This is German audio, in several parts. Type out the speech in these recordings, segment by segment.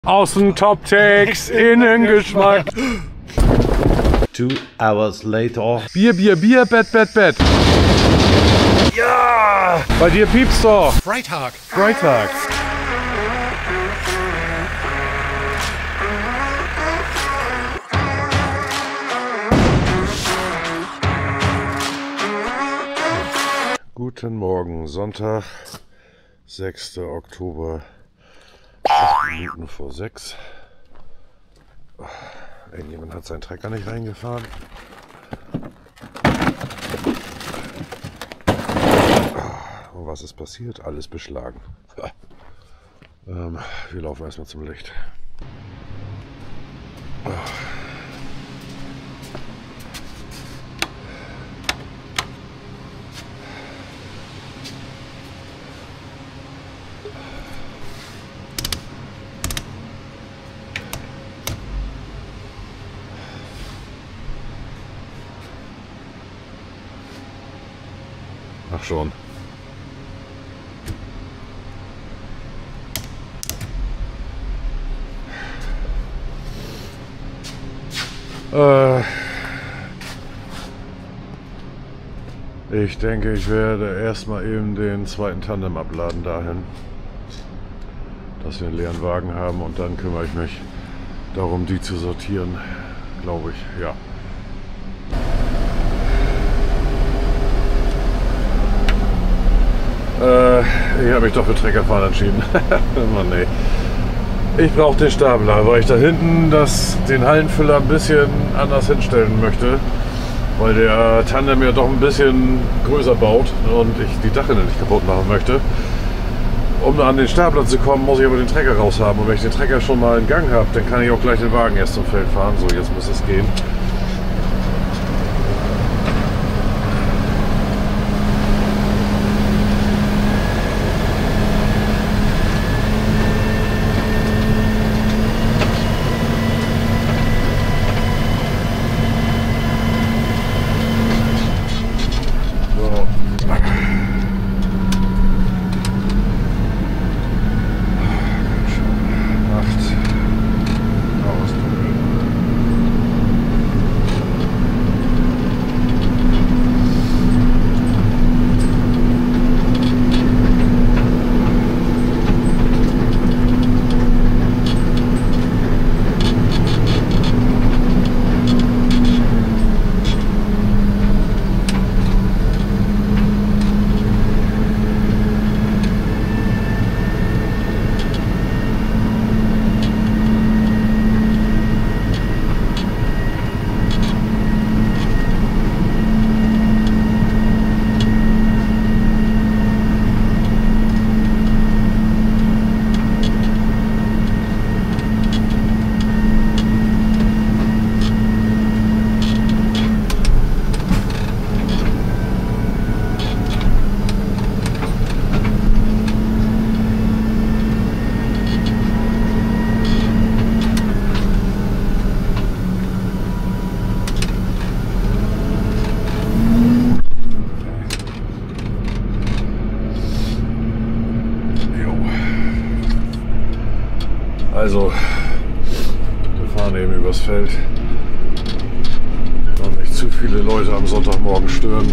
Außen Top-Tex, innen Geschmack. 2 hours later. Bier, Bier, Bier, Bett, Bett, Bett. Ja! Bei dir piepst doch. Freitag. Freitag. Guten Morgen, Sonntag, 6. Oktober, 8 Minuten vor 6. Irgendjemand hat seinen Trecker nicht reingefahren. Und was ist passiert? Alles beschlagen. Wir laufen erstmal zum Licht. Ach schon. Ich denke, ich werde erstmal eben den zweiten Tandem abladen dahin, dass wir einen leeren Wagen haben, und dann kümmere ich mich darum, die zu sortieren, glaube ich, ja. Ich habe mich doch für Treckerfahren entschieden. Mann, nee. Ich brauche den Stapler, weil ich da hinten den Hallenfüller ein bisschen anders hinstellen möchte, weil der Tandem ja doch ein bisschen größer baut und ich die Dachrinne nicht kaputt machen möchte. Um an den Stapler zu kommen, muss ich aber den Trecker raus haben, und wenn ich den Trecker schon mal in Gang habe, dann kann ich auch gleich den Wagen erst zum Feld fahren. So, jetzt muss es gehen. Also, wir fahren eben übers Feld. Und nicht zu viele Leute am Sonntagmorgen stören.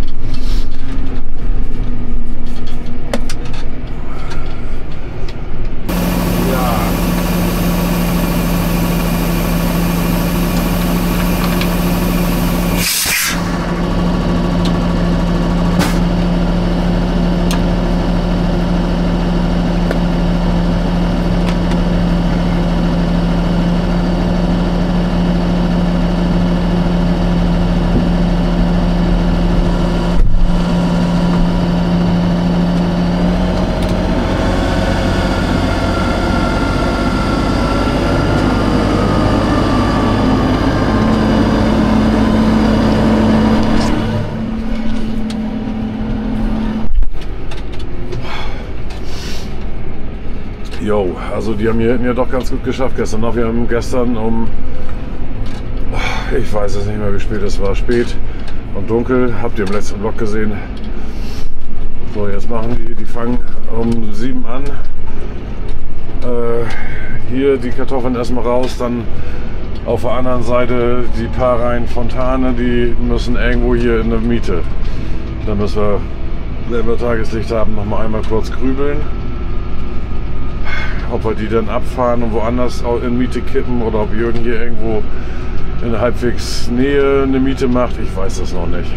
Jo, also die haben hier hinten ja doch ganz gut geschafft gestern noch. Wir haben gestern ich weiß es nicht mehr, wie spät es war, spät und dunkel, habt ihr im letzten Vlog gesehen. So, jetzt machen die fangen um 7 an. hier die Kartoffeln erstmal raus, dann auf der anderen Seite die paar Reihen Fontane, die müssen irgendwo hier in der Miete. Dann müssen wir, wenn wir Tageslicht haben, noch mal einmal kurz grübeln. Ob wir die dann abfahren und woanders in Miete kippen oder ob Jürgen hier irgendwo in halbwegs Nähe eine Miete macht, ich weiß das noch nicht.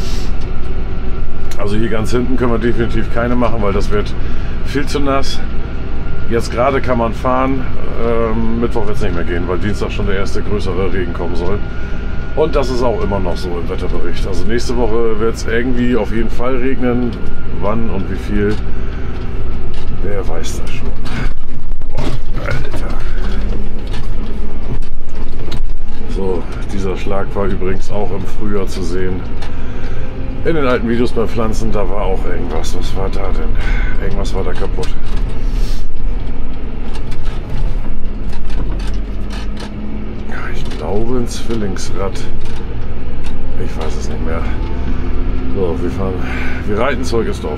Also hier ganz hinten können wir definitiv keine machen, weil das wird viel zu nass. Jetzt gerade kann man fahren, Mittwoch wird es nicht mehr gehen, weil Dienstag schon der erste größere Regen kommen soll. Und das ist auch immer noch so im Wetterbericht. Also nächste Woche wird es irgendwie auf jeden Fall regnen. Wann und wie viel, wer weiß das schon. Boah, Alter. So, dieser Schlag war übrigens auch im Frühjahr zu sehen. In den alten Videos bei Pflanzen, da war auch irgendwas. Was war da denn? Irgendwas war da kaputt. Ja, ich glaube ein Zwillingsrad. Ich weiß es nicht mehr. So, wir reiten Zeugesdorf.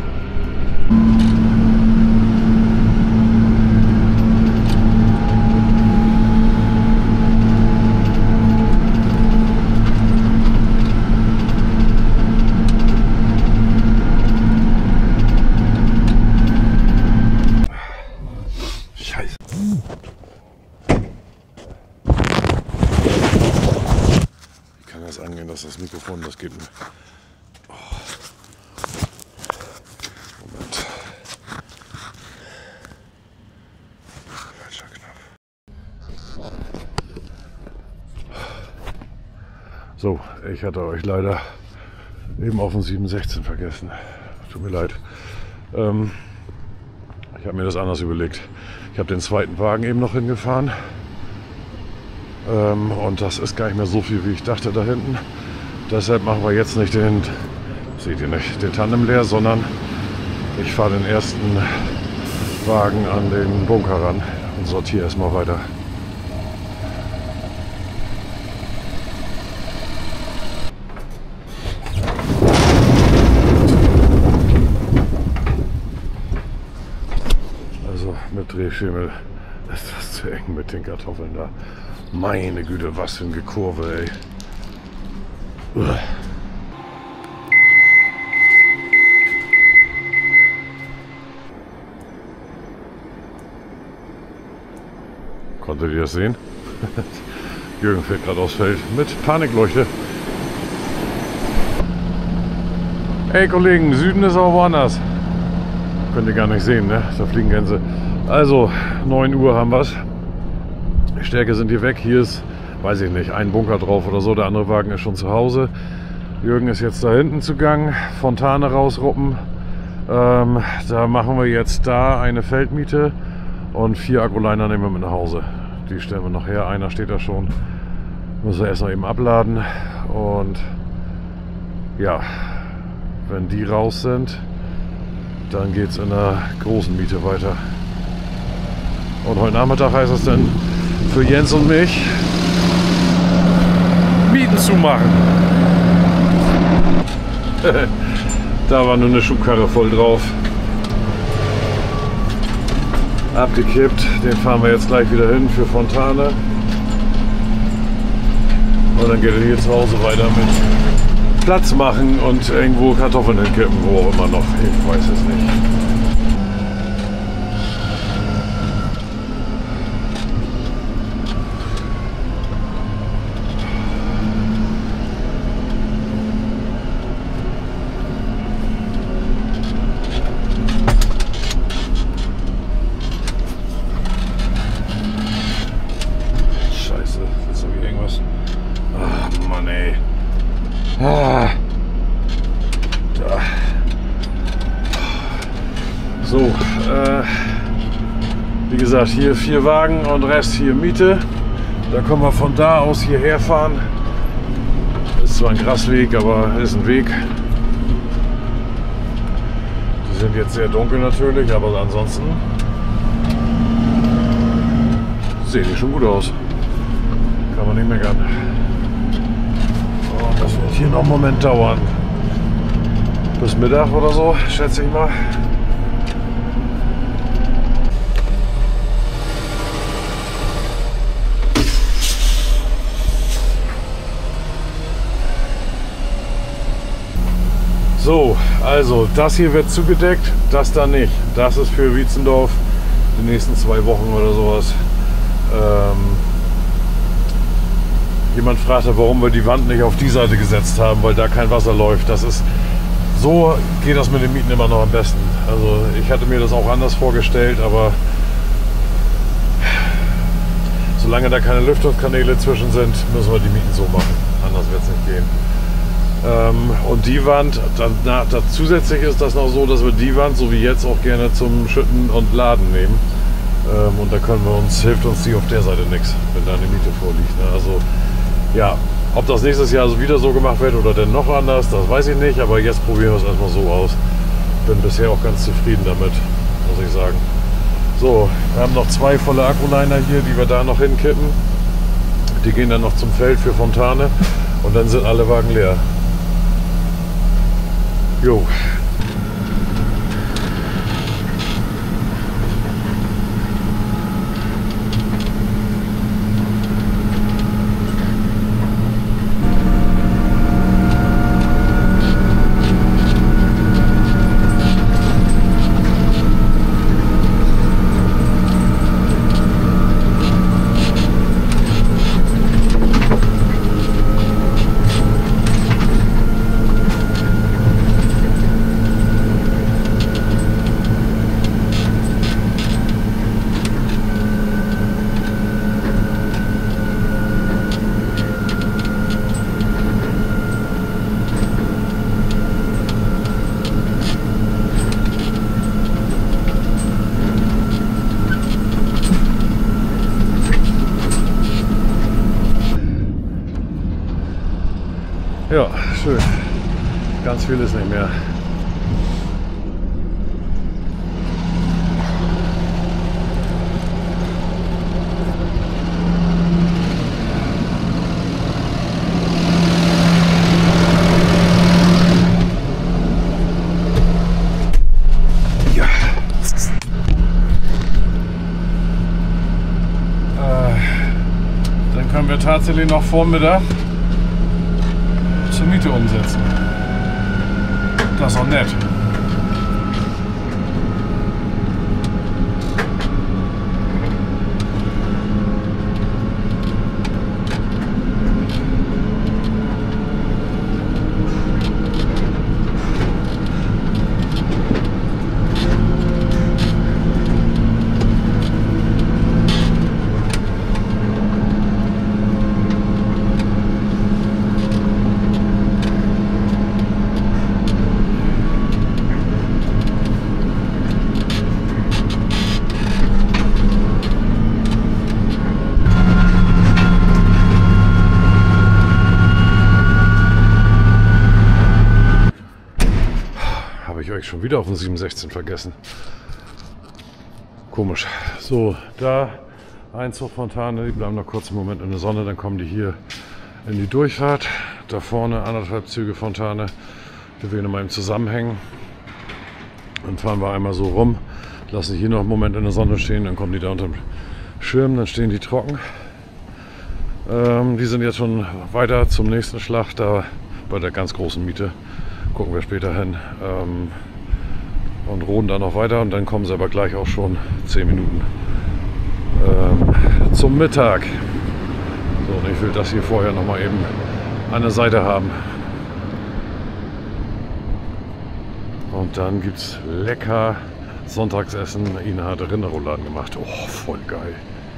Angehen, dass das Mikrofon, das geht nicht. Oh. Moment. Falscher Knopf. So, ich hatte euch leider eben auf den 716 vergessen. Tut mir leid. Ich habe mir das anders überlegt. Ich habe den zweiten Wagen eben noch hingefahren. Und das ist gar nicht mehr so viel, wie ich dachte da hinten. Deshalb machen wir jetzt nicht den, seht ihr nicht, den Tandem leer, sondern ich fahre den ersten Wagen an den Bunker ran und sortiere erstmal weiter. Also mit Drehschemel ist das zu eng mit den Kartoffeln da. Meine Güte, was für ein Gekurve, ey. Konntet ihr das sehen? Jürgen fährt gerade aufs Feld mit Panikleuchte. Ey Kollegen, Süden ist auch woanders. Könnt ihr gar nicht sehen, ne? Da fliegen Gänse. Also, 9 Uhr haben wir es. Die Stärke sind hier weg. Hier ist, weiß ich nicht, ein Bunker drauf oder so. Der andere Wagen ist schon zu Hause. Jürgen ist jetzt da hinten zugange. Fontane rausruppen. Da machen wir jetzt da eine Feldmiete. Und 4 Akkulainer nehmen wir mit nach Hause. Die stellen wir noch her. Einer steht da schon. Müssen wir erst noch eben abladen. Und ja, wenn die raus sind, dann geht es in der großen Miete weiter. Und heute Nachmittag heißt es dann für Jens und mich, Mieten zu machen. Da war nur eine Schubkarre voll drauf. Abgekippt. Den fahren wir jetzt gleich wieder hin für Fontane. Und dann geht er hier zu Hause weiter mit Platz machen und irgendwo Kartoffeln hinkippen, wo auch immer noch. Ich weiß es nicht. So, wie gesagt, hier 4 Wagen und Rest hier Miete. Da können wir von da aus hierher fahren. Ist zwar ein Grasweg, aber ist ein Weg. Die sind jetzt sehr dunkel natürlich, aber ansonsten sehen die schon gut aus. Kann man nicht meckern. Oh, das wird hier noch einen Moment dauern. Bis Mittag oder so, schätze ich mal. So, also das hier wird zugedeckt, das da nicht. Das ist für Wietzendorf die nächsten 2 Wochen oder sowas. Jemand fragte, warum wir die Wand nicht auf die Seite gesetzt haben, weil da kein Wasser läuft. Das ist, so geht das mit den Mieten immer noch am besten. Also ich hatte mir das auch anders vorgestellt, aber solange da keine Lüftungskanäle zwischen sind, müssen wir die Mieten so machen. Anders wird es nicht gehen. Und die Wand, zusätzlich ist das noch so, dass wir die Wand, so wie jetzt, auch gerne zum Schütten und Laden nehmen. Und da hilft uns die auf der Seite nichts, wenn da eine Miete vorliegt. Ne? Also ja, ob das nächstes Jahr so wieder so gemacht wird oder denn noch anders, das weiß ich nicht. Aber jetzt probieren wir es erstmal so aus. Bin bisher auch ganz zufrieden damit, muss ich sagen. So, wir haben noch 2 volle Akkuliner hier, die wir da noch hinkippen. Die gehen dann noch zum Feld für Fontane und dann sind alle Wagen leer. Jo. Ja, schön. Ganz viel ist nicht mehr. Ja. Dann können wir tatsächlich noch Vormittag zur Miete umsetzen. Das ist auch nett. Schon wieder auf den 716 vergessen. Komisch. So, da Einzug Fontane, die bleiben noch kurz einen Moment in der Sonne, dann kommen die hier in die Durchfahrt. Da vorne 1,5 Züge Fontane, die wir mal im Zusammenhängen. Dann fahren wir einmal so rum, lassen hier noch einen Moment in der Sonne stehen, dann kommen die da unter dem Schirm, dann stehen die trocken. Die sind jetzt schon weiter zum nächsten Schlag, da bei der ganz großen Miete. Gucken wir später hin. Und roden dann noch weiter und dann kommen sie aber gleich auch schon 10 Minuten zum Mittag. So, und ich will das hier vorher noch mal eben an der Seite haben. Und dann gibt es lecker Sonntagsessen. Ina hat Rinderrouladen gemacht. Oh, voll geil.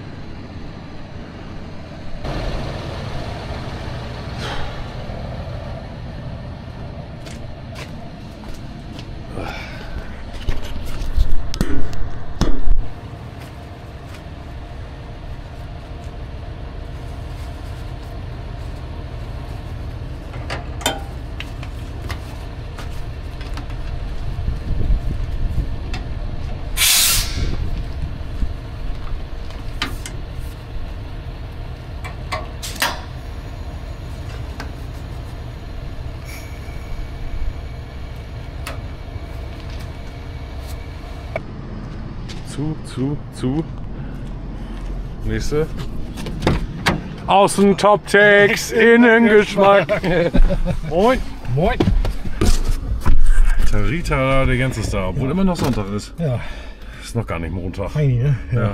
Zu. Nächste. Außen Top-Tex, Innengeschmack. Moin. Moin. Tarita, der ganze ist da, obwohl immer noch Sonntag ist. Ja. Ist noch gar nicht Montag. Heini, ne? Ja.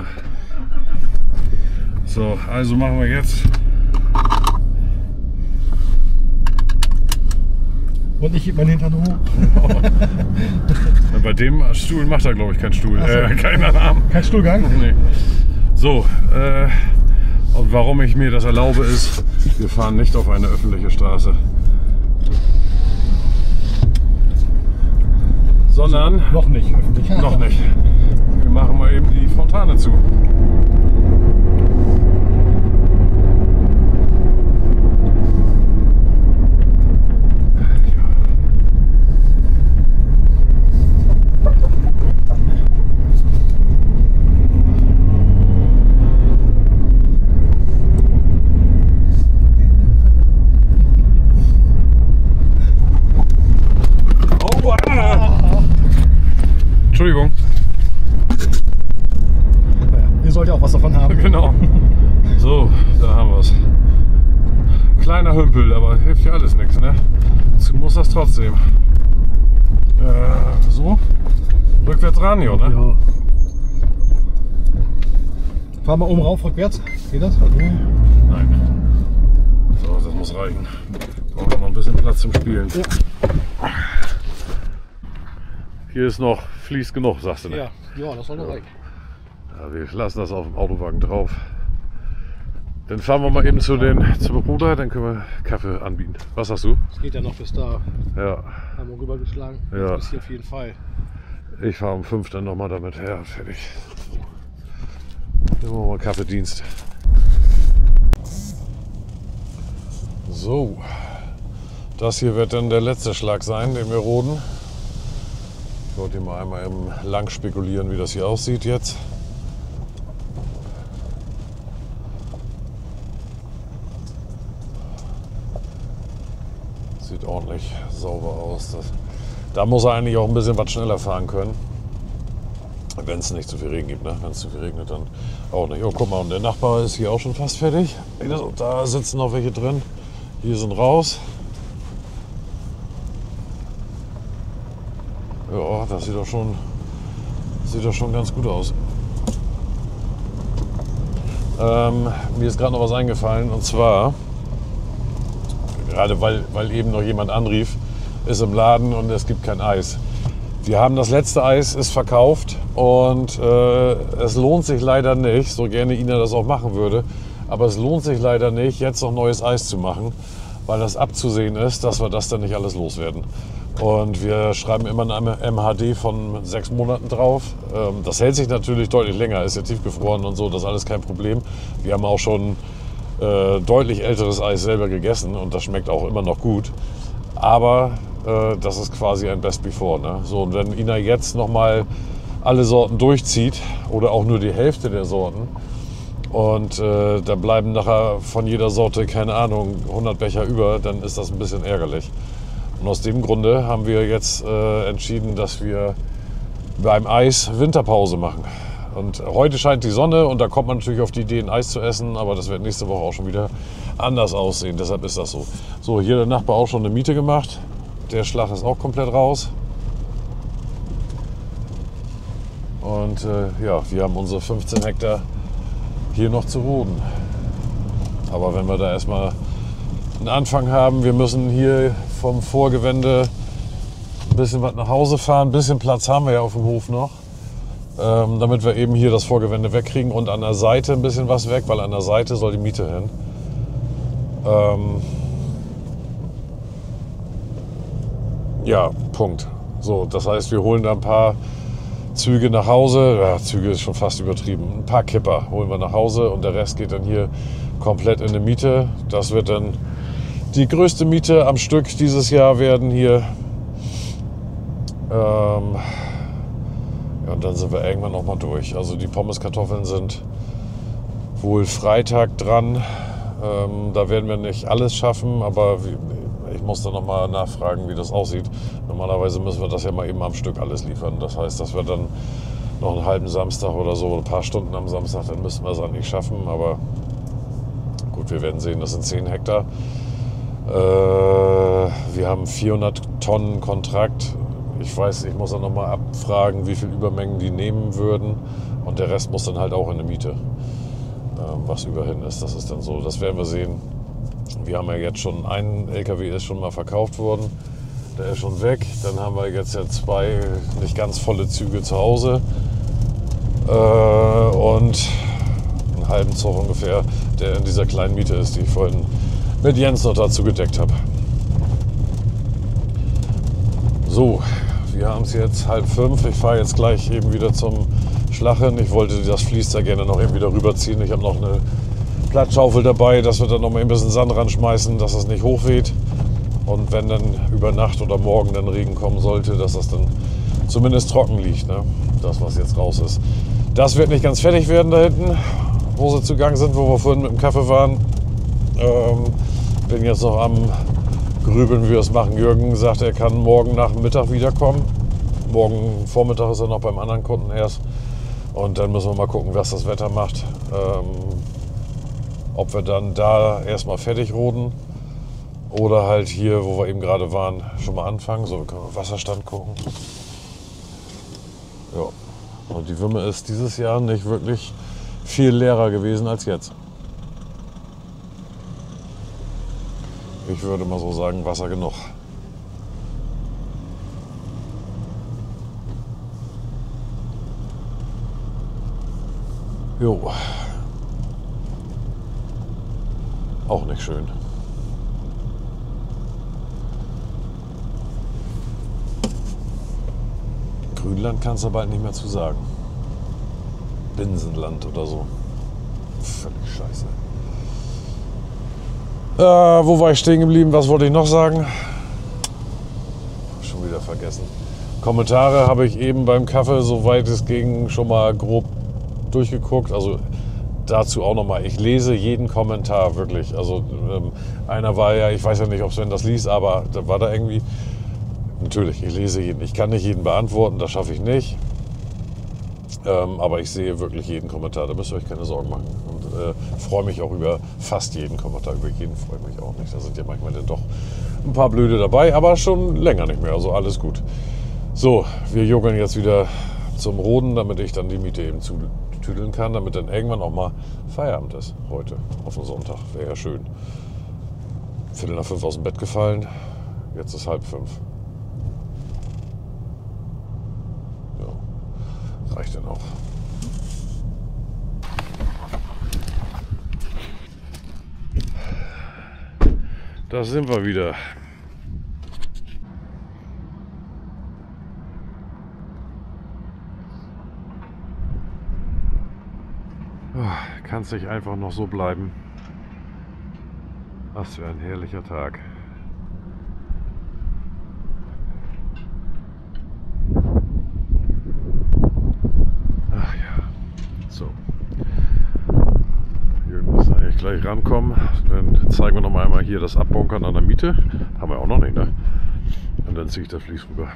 So, also machen wir jetzt. Und ich heb meinen Hintern hoch. Bei dem Stuhl macht er, glaube ich, keinen Stuhl. Keinen Alarm. Kein Stuhlgang? Nee. So, und warum ich mir das erlaube ist, wir fahren nicht auf eine öffentliche Straße. Sondern... Noch nicht öffentlich. Noch nicht. Wir machen mal eben die Fontane zu. Entschuldigung. Naja, ihr sollt ja auch was davon haben. Genau. So, da haben wir es. Kleiner Hümpel, aber hilft ja alles nichts, ne? Du musst das trotzdem. So. Rückwärts ran, ja, ne? Ja. Fahr mal oben rauf, rückwärts. Geht das? Nein. So, das muss reichen. Brauchen wir noch ein bisschen Platz zum Spielen. Ja. Hier ist noch Fließ genug, sagst du, ne? Ja, ja, das soll doch reichen. Ja, wir lassen das auf dem Autowagen drauf. Dann fahren wir mal eben zum Bruder, dann können wir Kaffee anbieten. Was sagst du? Es geht ja noch bis da. Ja. Haben wir rübergeschlagen. Ja. Bis hier auf jeden Fall. Ich fahre um 5 dann nochmal damit her. Fertig. Dann machen wir mal Kaffeedienst. So. Das hier wird dann der letzte Schlag sein, den wir roden. Ich wollte mal einmal eben lang spekulieren, wie das hier aussieht jetzt. Sieht ordentlich sauber aus. Da muss er eigentlich auch ein bisschen was schneller fahren können. Wenn es nicht zu viel Regen gibt, ne? Wenn es zu viel regnet, dann auch nicht. Oh, guck mal, und der Nachbar ist hier auch schon fast fertig. Da sitzen noch welche drin. Hier sind raus. Ja, das sieht doch schon ganz gut aus. Mir ist gerade noch was eingefallen, und zwar, gerade weil eben noch jemand anrief, ist im Laden und es gibt kein Eis. Wir haben das letzte Eis, ist verkauft, und es lohnt sich leider nicht, so gerne Ina das auch machen würde, aber es lohnt sich leider nicht, jetzt noch neues Eis zu machen, weil das abzusehen ist, dass wir das dann nicht alles loswerden. Und wir schreiben immer eine MHD von 6 Monaten drauf. Das hält sich natürlich deutlich länger, ist ja tiefgefroren und so, das ist alles kein Problem. Wir haben auch schon deutlich älteres Eis selber gegessen und das schmeckt auch immer noch gut. Aber das ist quasi ein Best Before. Ne? So, und wenn Ina jetzt nochmal alle Sorten durchzieht oder auch nur die Hälfte der Sorten und da bleiben nachher von jeder Sorte, keine Ahnung, 100 Becher über, dann ist das ein bisschen ärgerlich. Und aus dem Grunde haben wir jetzt entschieden, dass wir beim Eis Winterpause machen. Und heute scheint die Sonne und da kommt man natürlich auf die Idee, ein Eis zu essen, aber das wird nächste Woche auch schon wieder anders aussehen. Deshalb ist das so. So, hier der Nachbar auch schon eine Miete gemacht. Der Schlag ist auch komplett raus. Und ja, wir haben unsere 15 Hektar hier noch zu roden. Aber wenn wir da erstmal einen Anfang haben, wir müssen hier vom Vorgewende ein bisschen was nach Hause fahren. Ein bisschen Platz haben wir ja auf dem Hof noch, damit wir eben hier das Vorgewende wegkriegen und an der Seite ein bisschen was weg, weil an der Seite soll die Miete hin. Ja, Punkt. So, das heißt, wir holen da ein paar Züge nach Hause. Ja, Züge ist schon fast übertrieben. Ein paar Kipper holen wir nach Hause und der Rest geht dann hier komplett in eine Miete. Das wird dann die größte Miete am Stück dieses Jahr werden hier. Ja, und dann sind wir irgendwann noch mal durch. Also die Pommeskartoffeln sind wohl Freitag dran. Da werden wir nicht alles schaffen, aber ich muss dann noch mal nachfragen, wie das aussieht. Normalerweise müssen wir das ja mal eben am Stück alles liefern. Das heißt, dass wir dann noch einen halben Samstag oder so, ein paar Stunden am Samstag, dann müssen wir es eigentlich schaffen. Aber gut, wir werden sehen, das sind 10 Hektar. Wir haben 400 Tonnen Kontrakt. Ich weiß, ich muss dann nochmal abfragen, wie viel Übermengen die nehmen würden. Und der Rest muss dann halt auch in eine Miete, was überhin ist. Das ist dann so, das werden wir sehen. Wir haben ja jetzt schon, einen LKW ist schon mal verkauft worden. Der ist schon weg. Dann haben wir jetzt ja 2 nicht ganz volle Züge zu Hause. Und einen halben Zug ungefähr, der in dieser kleinen Miete ist, die ich vorhin mit Jens noch dazu gedeckt habe. So, wir haben es jetzt 4:30. Ich fahre jetzt gleich eben wieder zum Schlachen. Ich wollte das Vlies da gerne noch eben wieder rüberziehen. Ich habe noch eine Plattschaufel dabei, dass wir dann noch mal ein bisschen Sand ranschmeißen, dass es nicht hochweht. Und wenn dann über Nacht oder morgen dann Regen kommen sollte, dass das dann zumindest trocken liegt, ne? Das, was jetzt raus ist. Das wird nicht ganz fertig werden da hinten, wo sie zugange sind, wo wir vorhin mit dem Kaffee waren. Bin jetzt noch am Grübeln, wie wir es machen. Jürgen sagt, er kann morgen nach dem Mittag wiederkommen. Morgen Vormittag ist er noch beim anderen Kunden erst. Und dann müssen wir mal gucken, was das Wetter macht. Ob wir dann da erstmal fertig roden oder halt hier, wo wir eben gerade waren, schon mal anfangen. So, wir können auf den Wasserstand gucken. Ja. Und die Wümme ist dieses Jahr nicht wirklich viel leerer gewesen als jetzt. Ich würde mal so sagen, Wasser genug. Jo. Auch nicht schön. Grünland kannst du bald nicht mehr zu sagen. Binsenland oder so. Völlig scheiße. Wo war ich stehen geblieben? Was wollte ich noch sagen? Schon wieder vergessen. Kommentare habe ich eben beim Kaffee, soweit es ging, schon mal grob durchgeguckt. Also dazu auch nochmal. Ich lese jeden Kommentar wirklich. Also einer war ja, ich weiß ja nicht, ob Sven das liest, aber da war da irgendwie. Natürlich, ich lese jeden. Ich kann nicht jeden beantworten, das schaffe ich nicht. Aber ich sehe wirklich jeden Kommentar, da müsst ihr euch keine Sorgen machen. Und freue mich auch über fast jeden Kommentar, über jeden freue ich mich auch nicht. Da sind ja manchmal dann doch ein paar Blöde dabei, aber schon länger nicht mehr, also alles gut. So, wir joggeln jetzt wieder zum Roden, damit ich dann die Miete eben zutüdeln kann, damit dann irgendwann auch mal Feierabend ist heute, auf den Sonntag. Wäre ja schön. 4:45 aus dem Bett gefallen, jetzt ist 4:30. Reicht denn auch. Da sind wir wieder. Kann es nicht einfach noch so bleiben? Was für ein herrlicher Tag. Gleich rankommen, dann zeigen wir noch mal einmal hier das Abbunkern an der Miete. Haben wir auch noch nicht, ne? Und dann ziehe ich das Vlies rüber.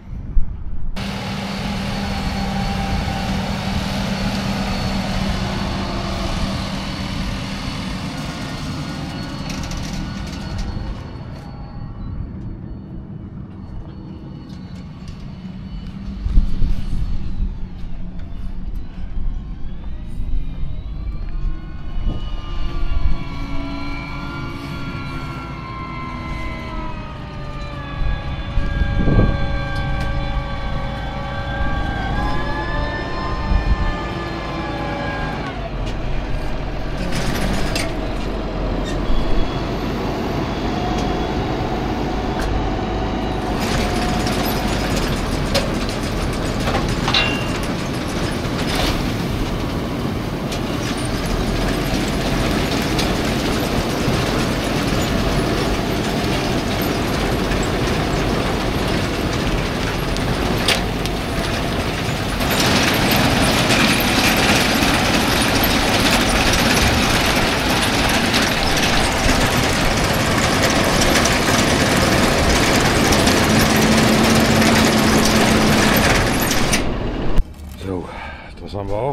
Das haben wir auch.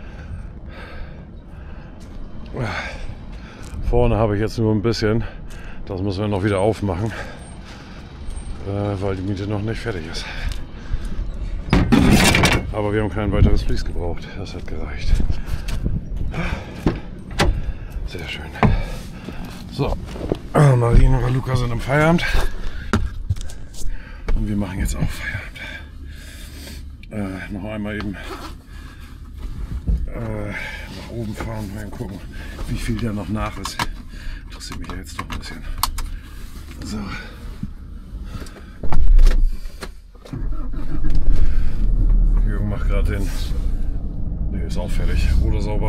Vorne habe ich jetzt nur ein bisschen. Das müssen wir noch wieder aufmachen, weil die Miete noch nicht fertig ist. Aber wir haben kein weiteres Vlies gebraucht. Das hat gereicht. Sehr schön. So, Marien oder Luca sind am Feierabend. Und wir machen jetzt auch Feierabend. Noch einmal eben nach oben fahren und gucken, wie viel da noch nach ist. Interessiert mich ja jetzt noch ein bisschen. So. Jürgen macht gerade den. Ne, ist auch fertig. Oder sauber.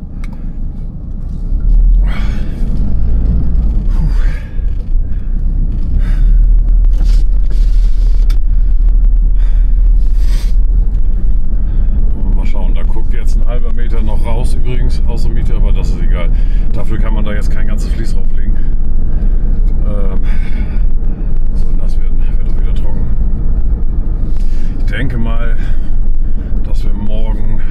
Mal schauen, da guckt jetzt ein halber Meter noch raus übrigens aus der Miete, aber das ist egal. Dafür kann man da jetzt kein ganzes Vlies drauflegen. Soll nass werden, wird auch wieder trocken. Ich denke mal, dass wir morgen.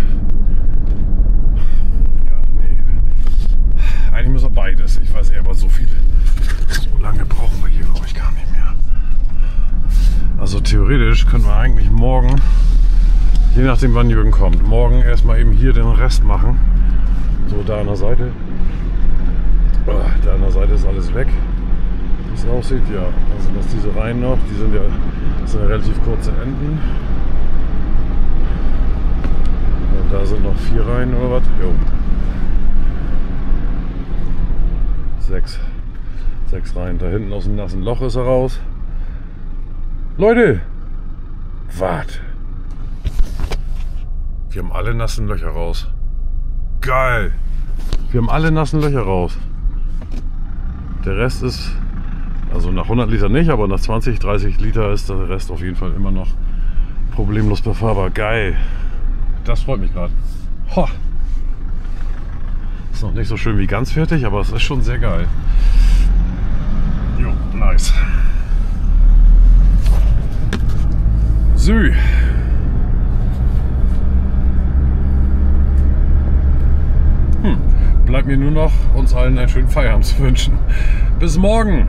Ja, nee. Eigentlich müssen wir beides. Ich weiß nicht, aber so lange brauchen wir hier, glaube ich, gar nicht mehr. Also theoretisch können wir eigentlich morgen, je nachdem wann Jürgen kommt, morgen erstmal eben hier den Rest machen. So, da an der Seite. Da an der Seite ist alles weg. Wie es aussieht, ja. Also dass diese Reihen noch, das sind ja relativ kurze Enden. Und da sind noch 4 Reihen oder was? Jo. 6 Reihen. Da hinten aus dem nassen Loch ist er raus. Leute! Wart! Wir haben alle nassen Löcher raus. Geil! Wir haben alle nassen Löcher raus. Der Rest ist, also nach 100 Liter nicht, aber nach 20, 30 Liter ist der Rest auf jeden Fall immer noch problemlos befahrbar. Geil! Das freut mich gerade. Ist noch nicht so schön wie ganz fertig, aber es ist schon sehr geil. Jo, nice. Sü. Bleibt mir nur noch, uns allen einen schönen Feierabend zu wünschen. Bis morgen!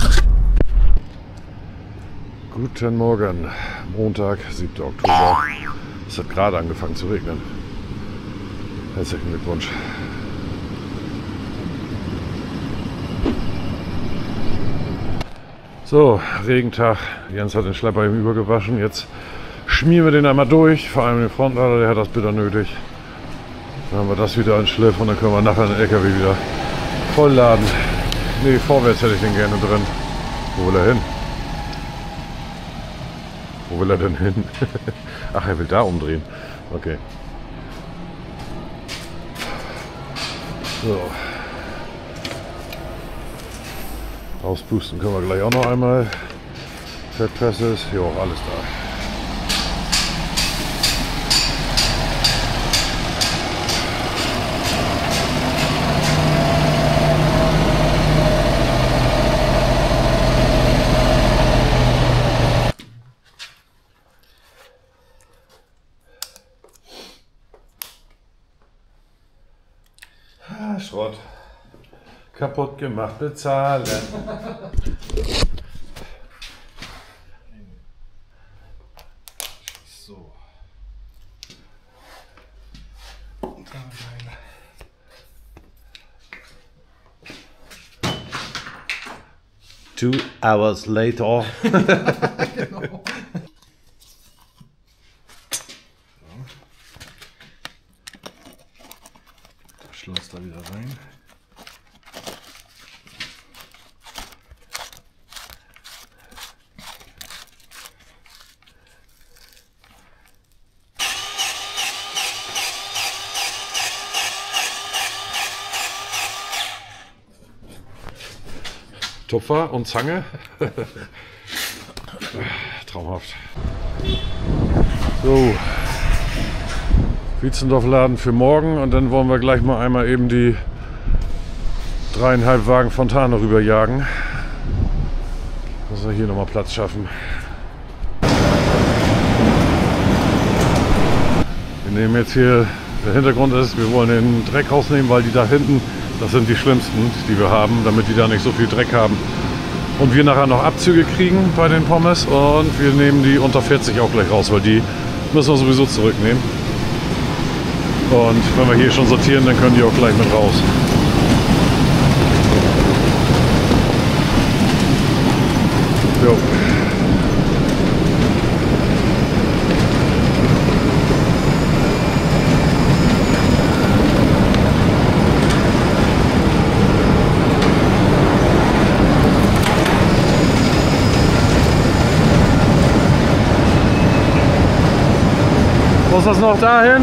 Guten Morgen, Montag, 7. Oktober. Es hat gerade angefangen zu regnen. Herzlichen Glückwunsch. So, Regentag. Jens hat den Schlepper eben übergewaschen. Jetzt schmieren wir den einmal durch. Vor allem den Frontlader, der hat das bitter nötig. Dann haben wir das wieder in Schliff und dann können wir nachher den LKW wieder vollladen. Ne, vorwärts hätte ich den gerne drin. Wo will er hin? Wo will er denn hin? Ach, er will da umdrehen. Okay. So. Auspusten können wir gleich auch noch einmal. Fettpresses, jo, alles da. Schrott. Kaputt gemacht, bezahlen. So. 2 hours later. Genau. Das Schloss da wieder rein. Tupfer und Zange. Traumhaft. So. Wietzendorf laden für morgen und dann wollen wir gleich mal einmal eben die 3,5 Wagen Fontane rüberjagen. Dass wir hier nochmal Platz schaffen. Wir nehmen jetzt hier, der Hintergrund ist, wir wollen den Dreck rausnehmen, weil die da hinten, das sind die schlimmsten, die wir haben, damit die da nicht so viel Dreck haben. Und wir nachher noch Abzüge kriegen bei den Pommes und wir nehmen die unter 40 auch gleich raus, weil die Müssen wir sowieso zurücknehmen. Und wenn wir hier schon sortieren, dann können die auch gleich mit raus. Jo. Muss das noch dahin?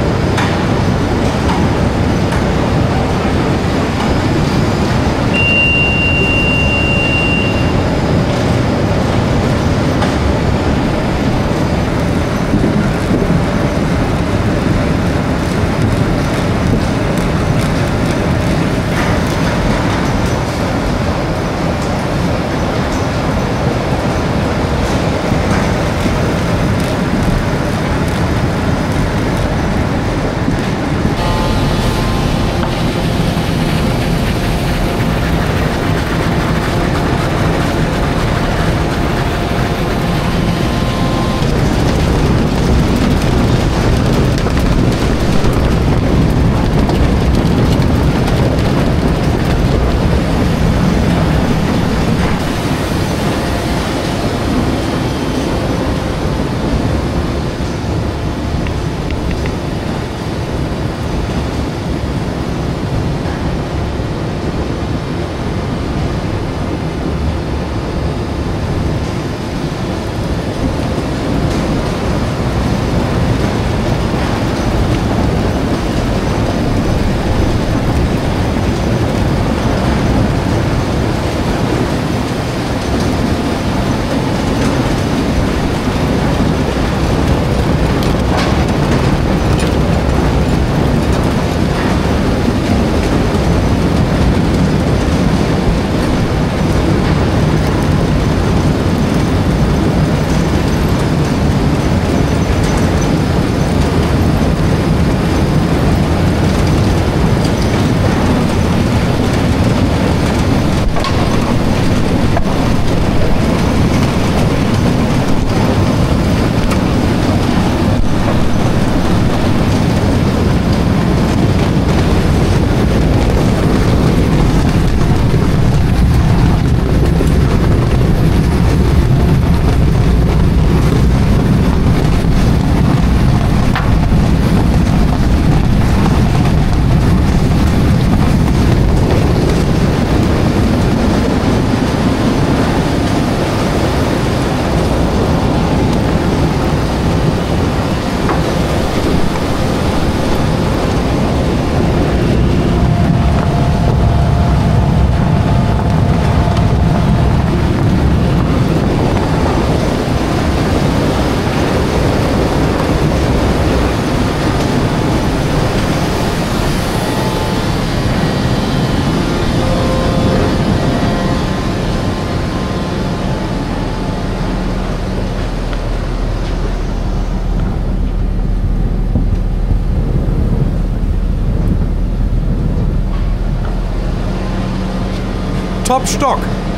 Top Stock.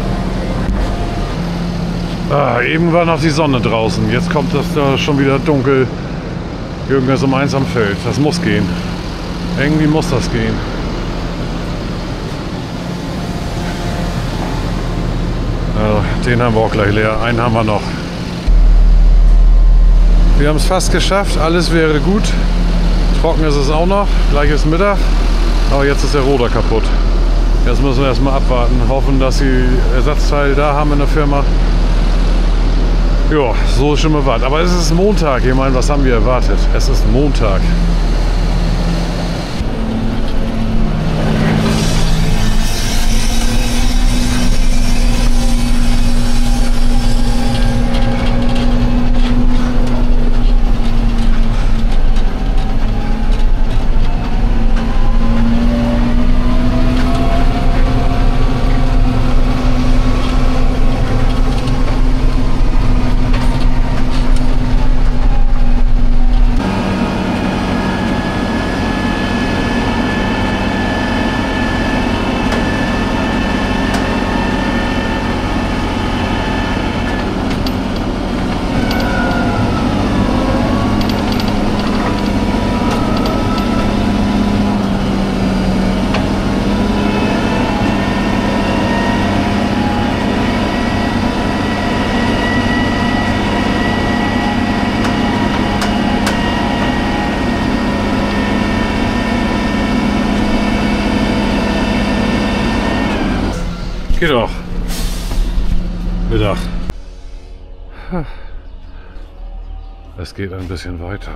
Eben war noch die Sonne draußen. Jetzt kommt das da schon wieder dunkel. Irgendwas um 1 am Feld. Das muss gehen. Irgendwie muss das gehen. Den haben wir auch gleich leer. Einen haben wir noch. Wir haben es fast geschafft. Alles wäre gut. Trocken ist es auch noch. Gleich ist Mittag. Aber jetzt ist der Roder kaputt. Jetzt müssen wir erstmal abwarten. Hoffen, dass sie Ersatzteile da haben in der Firma. Ja, so ist schon mal was. Aber es ist Montag. Ich meine, was haben wir erwartet? Es ist Montag. Geht doch. Mittag. Es geht ein bisschen weiter.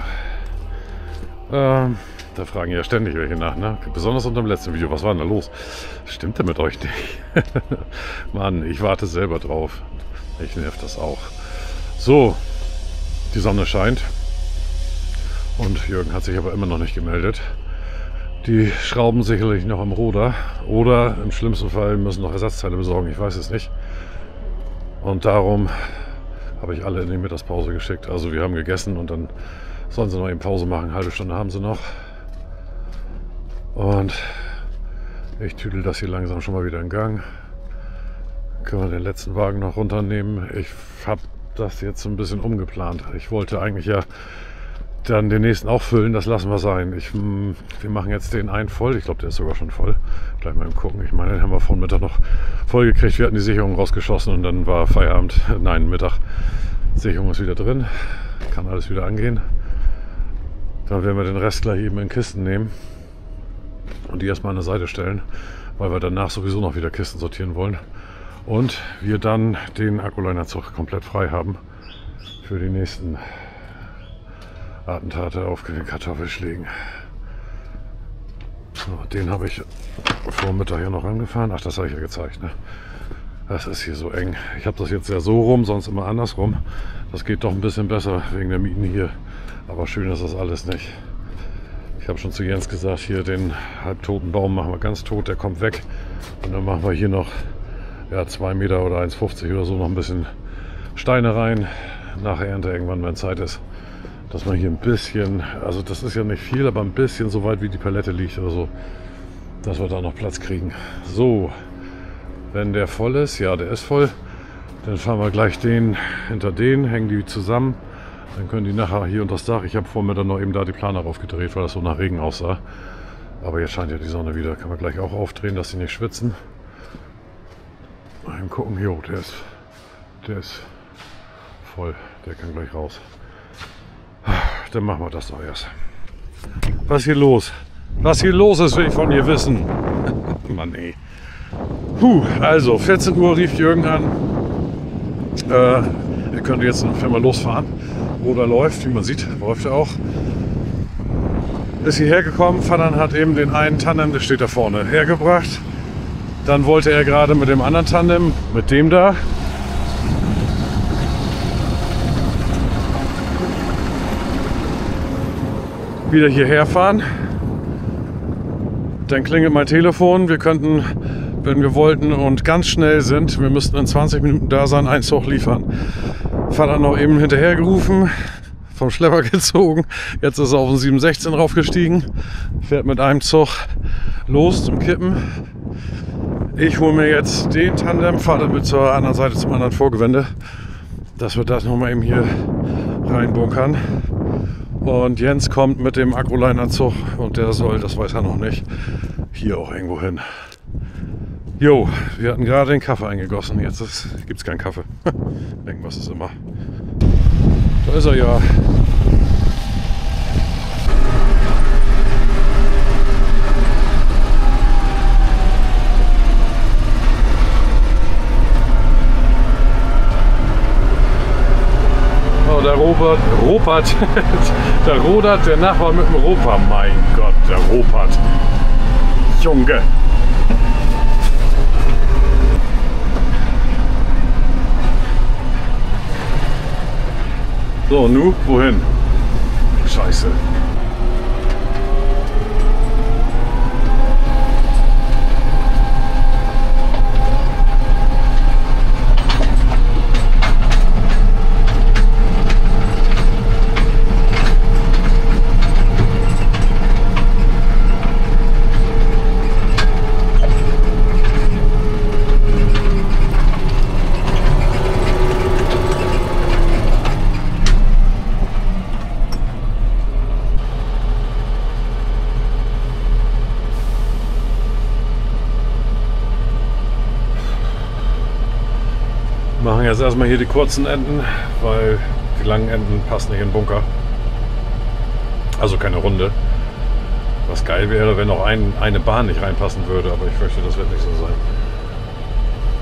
Da fragen ja ständig welche nach, ne? Besonders unter dem letzten Video. Was war denn da los? Stimmt denn mit euch nicht? Mann, ich warte selber drauf. Ich nerv das auch. So, die Sonne scheint. Und Jürgen hat sich aber immer noch nicht gemeldet. Die schrauben sicherlich noch am Ruder. Oder im schlimmsten Fall müssen noch Ersatzteile besorgen. Ich weiß es nicht. Und darum habe ich alle in die Mittagspause geschickt. Also wir haben gegessen und dann sollen sie noch eben Pause machen. Eine halbe Stunde haben sie noch. Und ich tüdel das hier langsam schon mal wieder in Gang. Können wir den letzten Wagen noch runternehmen. Ich habe das jetzt so ein bisschen umgeplant. Ich wollte eigentlich ja dann den nächsten auch füllen. Das lassen wir sein. Wir machen jetzt den einen voll. Ich glaube, der ist sogar schon voll. Gleich mal gucken. Ich meine, den haben wir vor Mittag noch voll gekriegt. Wir hatten die Sicherung rausgeschossen und dann war Feierabend. Nein, Mittag. Sicherung ist wieder drin. Kann alles wieder angehen. Dann werden wir den Rest gleich eben in Kisten nehmen und die erstmal an der Seite stellen, weil wir danach sowieso noch wieder Kisten sortieren wollen. Und wir dann den Akkulinerzug komplett frei haben für die nächsten Attentate auf den Kartoffelschlägen. So, den habe ich vor Mittag hier noch angefahren. Ach, das habe ich ja gezeigt, ne? Das ist hier so eng. Ich habe das jetzt ja so rum, sonst immer andersrum. Das geht doch ein bisschen besser wegen der Mieten hier. Aber schön ist das alles nicht. Ich habe schon zu Jens gesagt, hier den halbtoten Baum machen wir ganz tot, der kommt weg. Und dann machen wir hier noch 2 Meter oder 1,50 oder so noch ein bisschen Steine rein. Nach Ernte irgendwann, wenn Zeit ist. Dass man hier ein bisschen, also das ist ja nicht viel, aber ein bisschen so weit wie die Palette liegt oder so, dass wir da noch Platz kriegen. So, wenn der voll ist, ja, der ist voll, dann fahren wir gleich den hinter den, hängen die zusammen. Dann können die nachher hier unter das Dach. Ich habe vorher dann noch eben da die Planer aufgedreht, weil das so nach Regen aussah. Aber jetzt scheint ja die Sonne wieder. Kann man gleich auch aufdrehen, dass sie nicht schwitzen. Mal gucken, jo, der ist voll. Der kann gleich raus. Dann machen wir das doch erst. Was hier los? Was hier los ist, will ich von ihr wissen. Mann, ey. Also, 14 Uhr rief Jürgen an. Er könnte jetzt mal losfahren. Oder läuft, wie man sieht, läuft er auch. Ist hierher gekommen. Vater hat eben den einen Tandem, der steht da vorne, hergebracht. Dann wollte er gerade mit dem anderen Tandem, mit dem da, wieder hierher fahren. Dann klingelt mein Telefon. Wir könnten, wenn wir wollten und ganz schnell sind, wir müssten in 20 Minuten da sein, einen Zug liefern. Vater noch eben hinterher gerufen, vom Schlepper gezogen. Jetzt ist er auf den 716 raufgestiegen. Fährt mit einem Zug los zum Kippen. Ich hole mir jetzt den Tandem, fahre dann mit zur anderen Seite zum anderen Vorgewende, dass wir das nochmal eben hier reinbunkern. Und Jens kommt mit dem Akkulinerzug und der soll, das weiß er noch nicht, hier auch irgendwo hin. Jo, wir hatten gerade den Kaffee eingegossen, jetzt gibt es keinen Kaffee. Irgendwas ist immer. Da ist er ja. Oh, der Robert, der Rodert, der Nachbar mit dem Roper. Mein Gott, der Robert. Junge. So, nu, wohin? Scheiße. Machen jetzt erstmal hier die kurzen Enden, weil die langen Enden passen nicht in den Bunker. Also keine Runde. Was geil wäre, wenn noch eine Bahn nicht reinpassen würde, aber ich fürchte, das wird nicht so sein.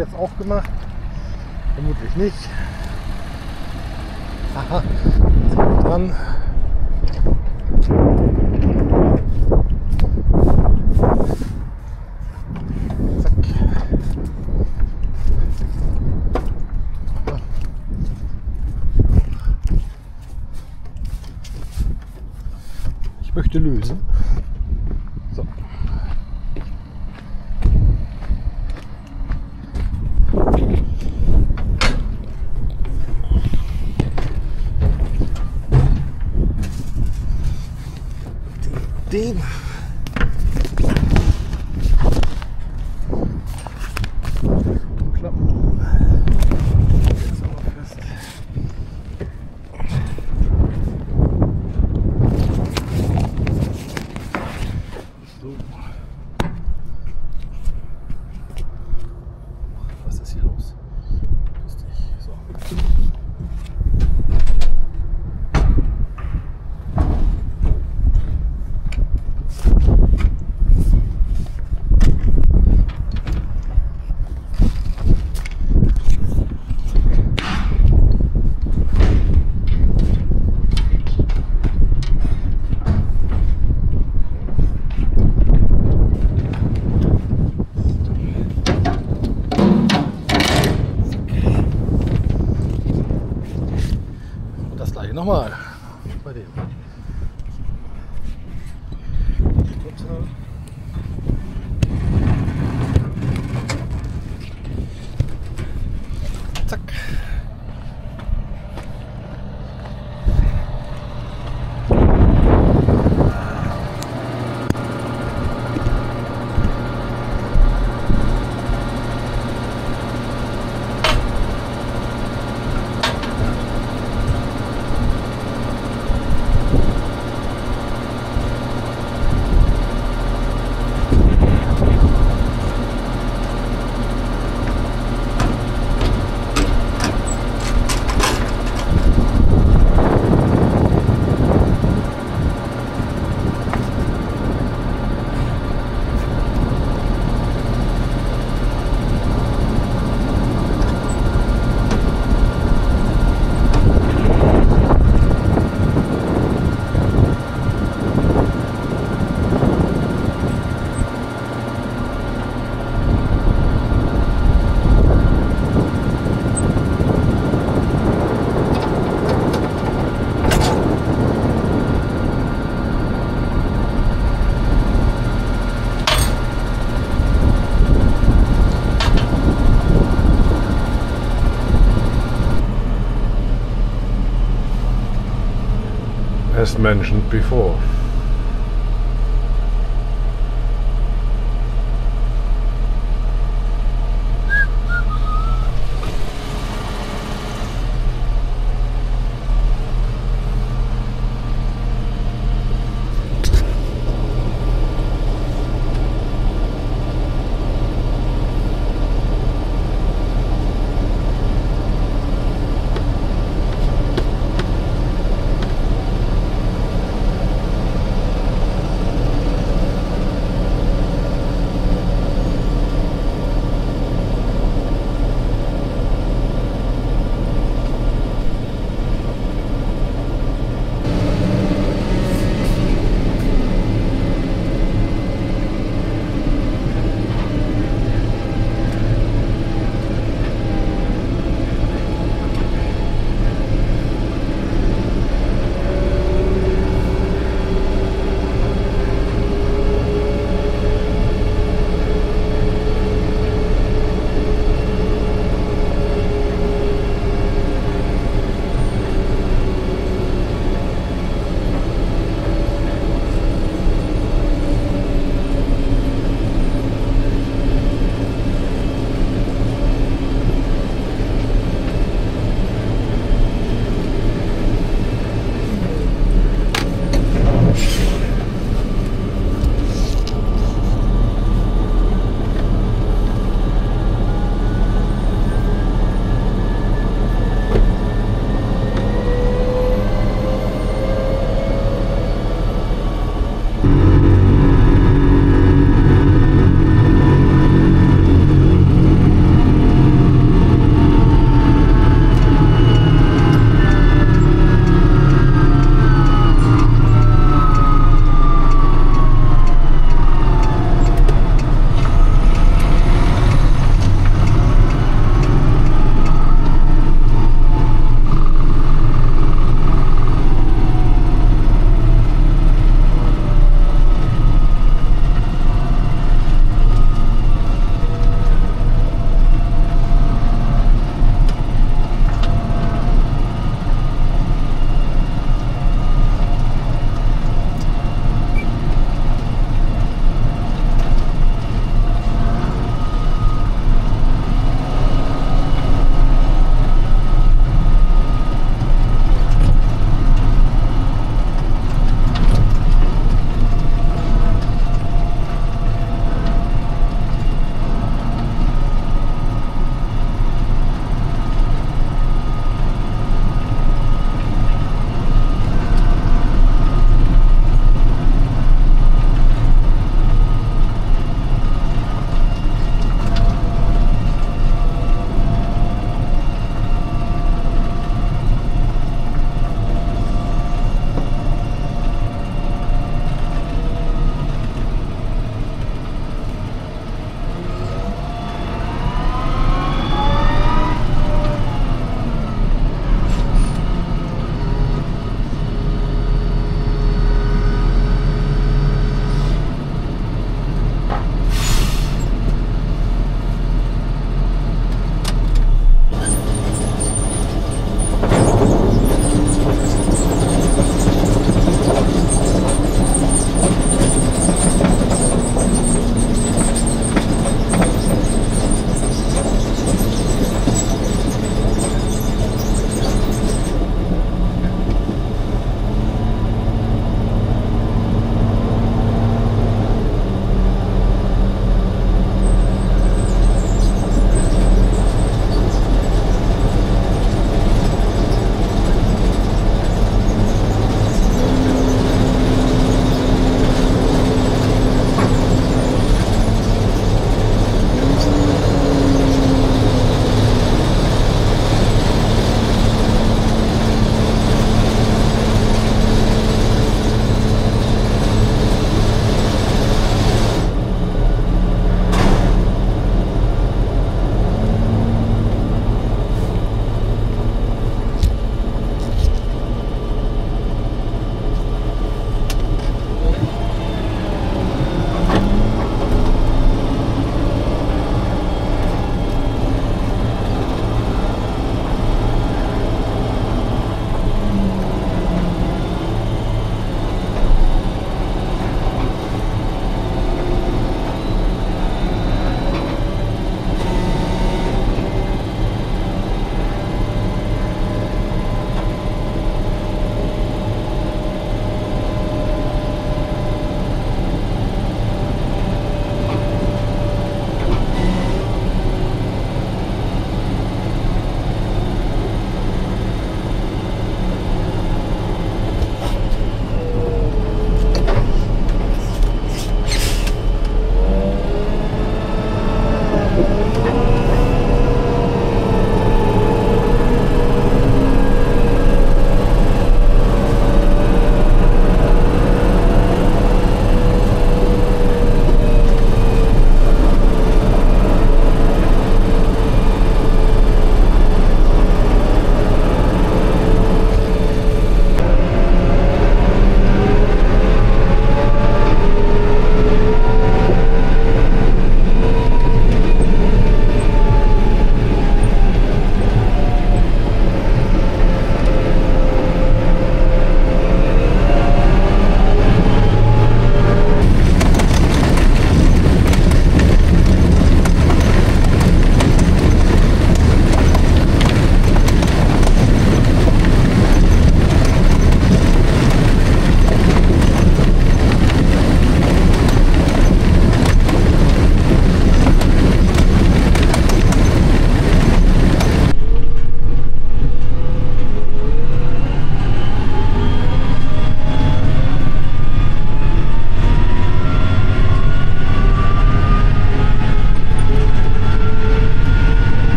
jetzt auch gemacht? Vermutlich nicht. Aha, jetzt bin ich dran. Zack. Ich möchte lösen. So. Den klappen. Jetzt aber fest. So. Was ist hier los? Lustig. So. Das gleiche nochmal bei dem. Zack. As mentioned before.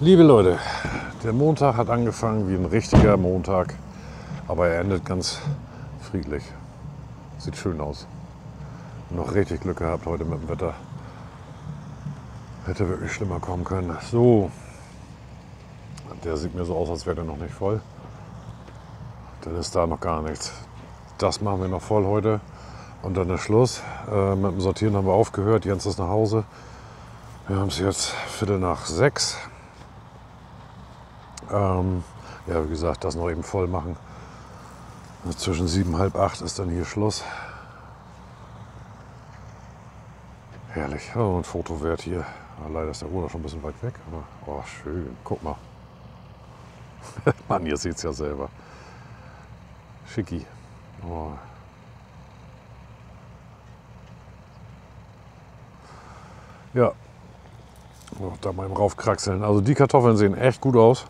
Liebe Leute, der Montag hat angefangen wie ein richtiger Montag, aber er endet ganz friedlich. Sieht schön aus. Noch richtig Glück gehabt heute mit dem Wetter. Hätte wirklich schlimmer kommen können. So, der sieht mir so aus, als wäre der noch nicht voll. Dann ist da noch gar nichts. Das machen wir noch voll heute und dann ist Schluss. Mit dem Sortieren haben wir aufgehört. Jens ist nach Hause. Wir haben es jetzt 5:45. Ja, wie gesagt, das noch eben voll machen. Zwischen 7, halb 8 ist dann hier Schluss. Herrlich. Oh, ein Foto wert hier. Leider ist der Ruder schon ein bisschen weit weg, aber oh, schön. Guck mal. Mann, ihr seht es ja selber. Schicki. Oh. Ja. Noch da mal im raufkraxeln. Also die Kartoffeln sehen echt gut aus.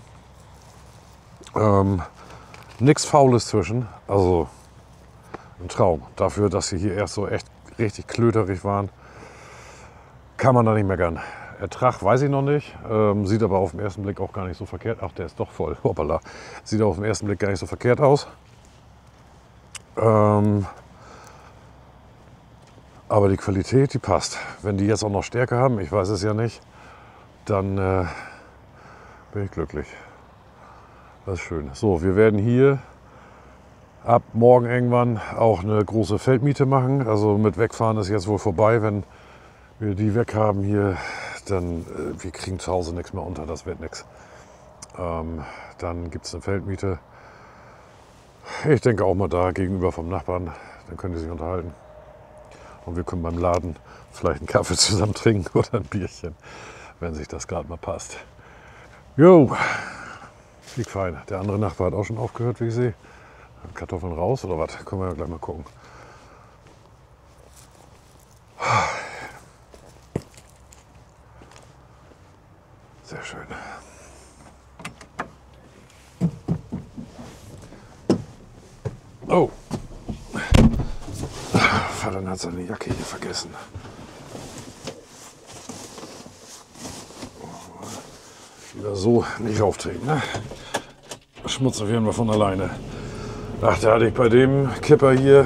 Nichts Faules zwischen. Also ein Traum. Dafür, dass sie hier erst so echt richtig klöterig waren, kann man da nicht meckern. Ertrag weiß ich noch nicht. Sieht aber auf den ersten Blick auch gar nicht so verkehrt. Ach, der ist doch voll. Hoppala. Sieht auf den ersten Blick gar nicht so verkehrt aus. Aber die Qualität, die passt. Wenn die jetzt auch noch Stärke haben, ich weiß es ja nicht, dann bin ich glücklich. Das ist schön. So, wir werden hier ab morgen irgendwann auch eine große Feldmiete machen. Also mit Wegfahren ist jetzt wohl vorbei. Wenn wir die weg haben hier, dann wir kriegen zu Hause nichts mehr unter, das wird nichts. Dann gibt es eine Feldmiete. Ich denke auch mal da gegenüber vom Nachbarn, dann können die sich unterhalten. Und wir können beim Laden vielleicht einen Kaffee zusammen trinken oder ein Bierchen, wenn sich das gerade mal passt. Jo, liegt fein. Der andere Nachbar hat auch schon aufgehört, wie ich sehe. Kartoffeln raus oder was? Können wir ja gleich mal gucken. Sehr schön. Oh. Vater hat seine Jacke hier vergessen. Wieder so nicht auftreten, ne? Schmutz auf jeden Fall von alleine. Ach, da hatte ich bei dem Kipper hier,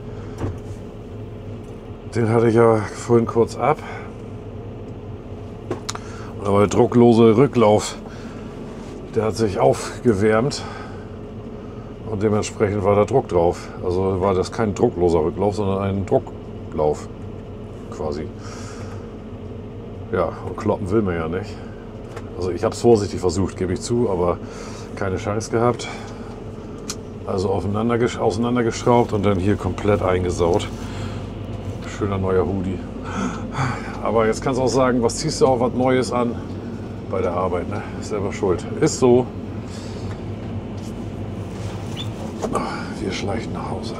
den hatte ich ja vorhin kurz ab. Aber der drucklose Rücklauf, der hat sich aufgewärmt und dementsprechend war da Druck drauf. Also war das kein druckloser Rücklauf, sondern ein Drucklauf quasi. Ja, und kloppen will man ja nicht. Also ich habe es vorsichtig versucht, gebe ich zu, aber keine Chance gehabt. Also auseinandergeschraubt und dann hier komplett eingesaut. Schöner neuer Hoodie. Aber jetzt kannst du auch sagen, was ziehst du auch was Neues an bei der Arbeit, ne? Ist selber schuld. Ist so. Wir schleichen nach Hause.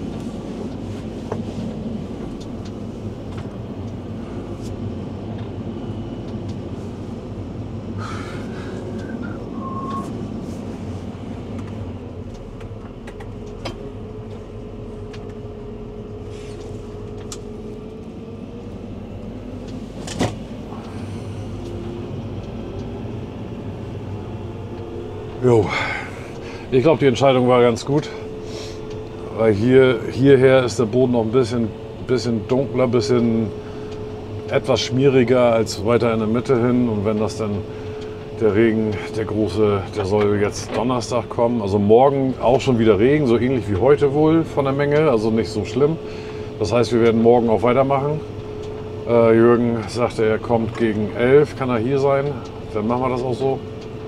Jo, ich glaube, die Entscheidung war ganz gut, weil hierher ist der Boden noch ein bisschen dunkler, etwas schmieriger als weiter in der Mitte hin. Und wenn das dann der Regen, der große, der soll jetzt Donnerstag kommen, also morgen auch schon wieder Regen, so ähnlich wie heute wohl von der Menge, also nicht so schlimm. Das heißt, wir werden morgen auch weitermachen. Jürgen sagte, er kommt gegen 11, kann er hier sein, dann machen wir das auch so.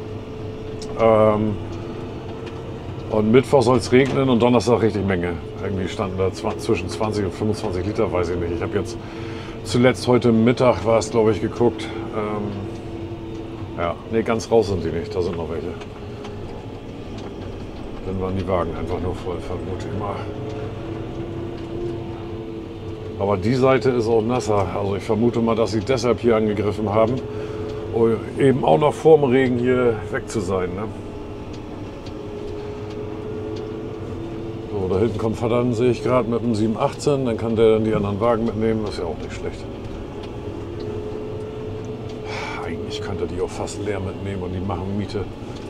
Und Mittwoch soll es regnen und Donnerstag richtig Menge. Irgendwie standen da zwischen 20 und 25 Liter, weiß ich nicht. Ich habe jetzt zuletzt heute Mittag, war es glaube ich, geguckt. Ja, nee, ganz raus sind die nicht, da sind noch welche. Dann waren die Wagen einfach nur voll, vermute ich mal. Aber die Seite ist auch nasser. Also ich vermute mal, dass sie deshalb hier angegriffen haben, um eben auch noch vor dem Regen hier weg zu sein. Ne? So, da hinten kommt Vater, sehe ich gerade, mit dem 718. Dann kann der dann die anderen Wagen mitnehmen. Das ist ja auch nicht schlecht. Eigentlich Ich könnte die auch fast leer mitnehmen und die machen Miete.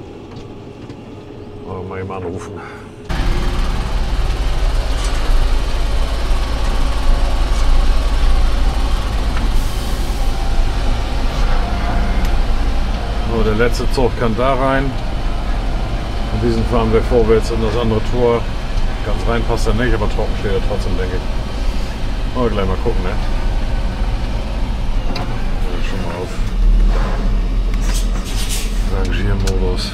Aber mal eben anrufen. So, der letzte Zug kann da rein. Und diesen fahren wir vorwärts in das andere Tor. Ganz rein passt er nicht, aber trocken steht er trotzdem, denke ich. Aber gleich mal gucken, ne? Ja, schon mal auf Rangiermodus.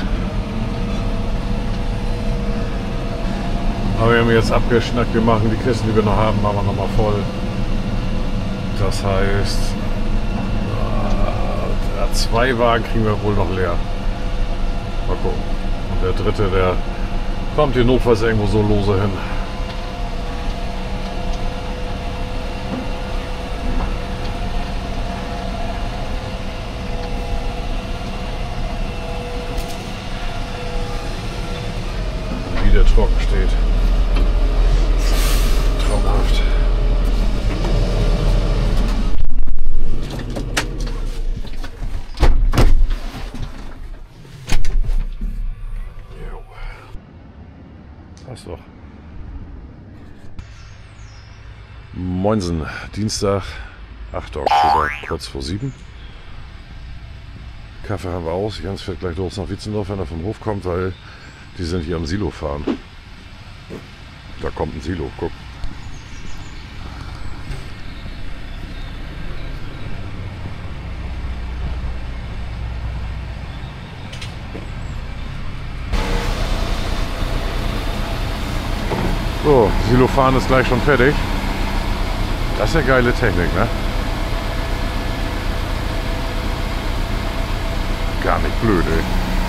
Aber wir haben jetzt abgeschnackt, wir machen die Kisten, die wir noch haben, machen wir nochmal voll. Das heißt, 2 Wagen kriegen wir wohl noch leer. Mal gucken. Und der dritte, der kommt hier notfalls irgendwo so lose hin. Wie der trocken steht. Traumhaft. Passt doch. Moinsen, Dienstag, 8. Oktober, kurz vor 7. Kaffee haben wir aus. Jens fährt gleich los nach Wietzendorf, wenn er vom Hof kommt, weil die sind hier am Silo fahren. Da kommt ein Silo, guck. So, Silofahren ist gleich schon fertig. Das ist ja geile Technik, ne? Gar nicht blöd, ey.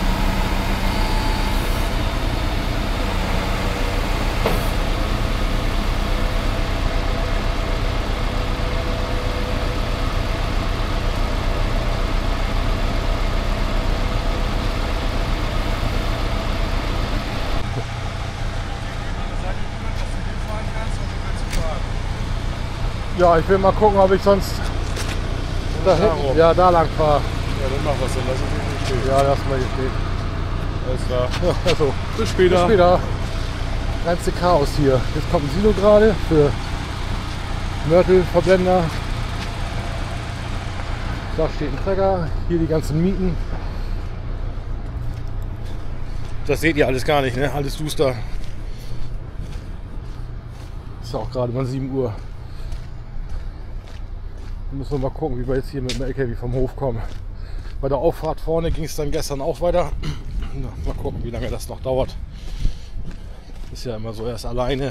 Ja, ich will mal gucken, ob ich sonst da hinten, ja, da lang fahre. Ja, dann mach was, dann lass ich dich nicht stehen. Ja, lass mal hier stehen. Alles klar. Ja, also, Bis später. bis später. Ganze Chaos hier. Jetzt kommt ein Silo gerade für Mörtelverbänder. Da steht ein Trecker. Hier die ganzen Mieten. Das seht ihr alles gar nicht, ne? Alles duster. Ist auch gerade mal 7 Uhr. Müssen wir mal gucken, wie wir jetzt hier mit dem LKW vom Hof kommen. Bei der Auffahrt vorne ging es dann gestern auch weiter. Mal gucken, wie lange das noch dauert. Ist ja immer so, erst alleine.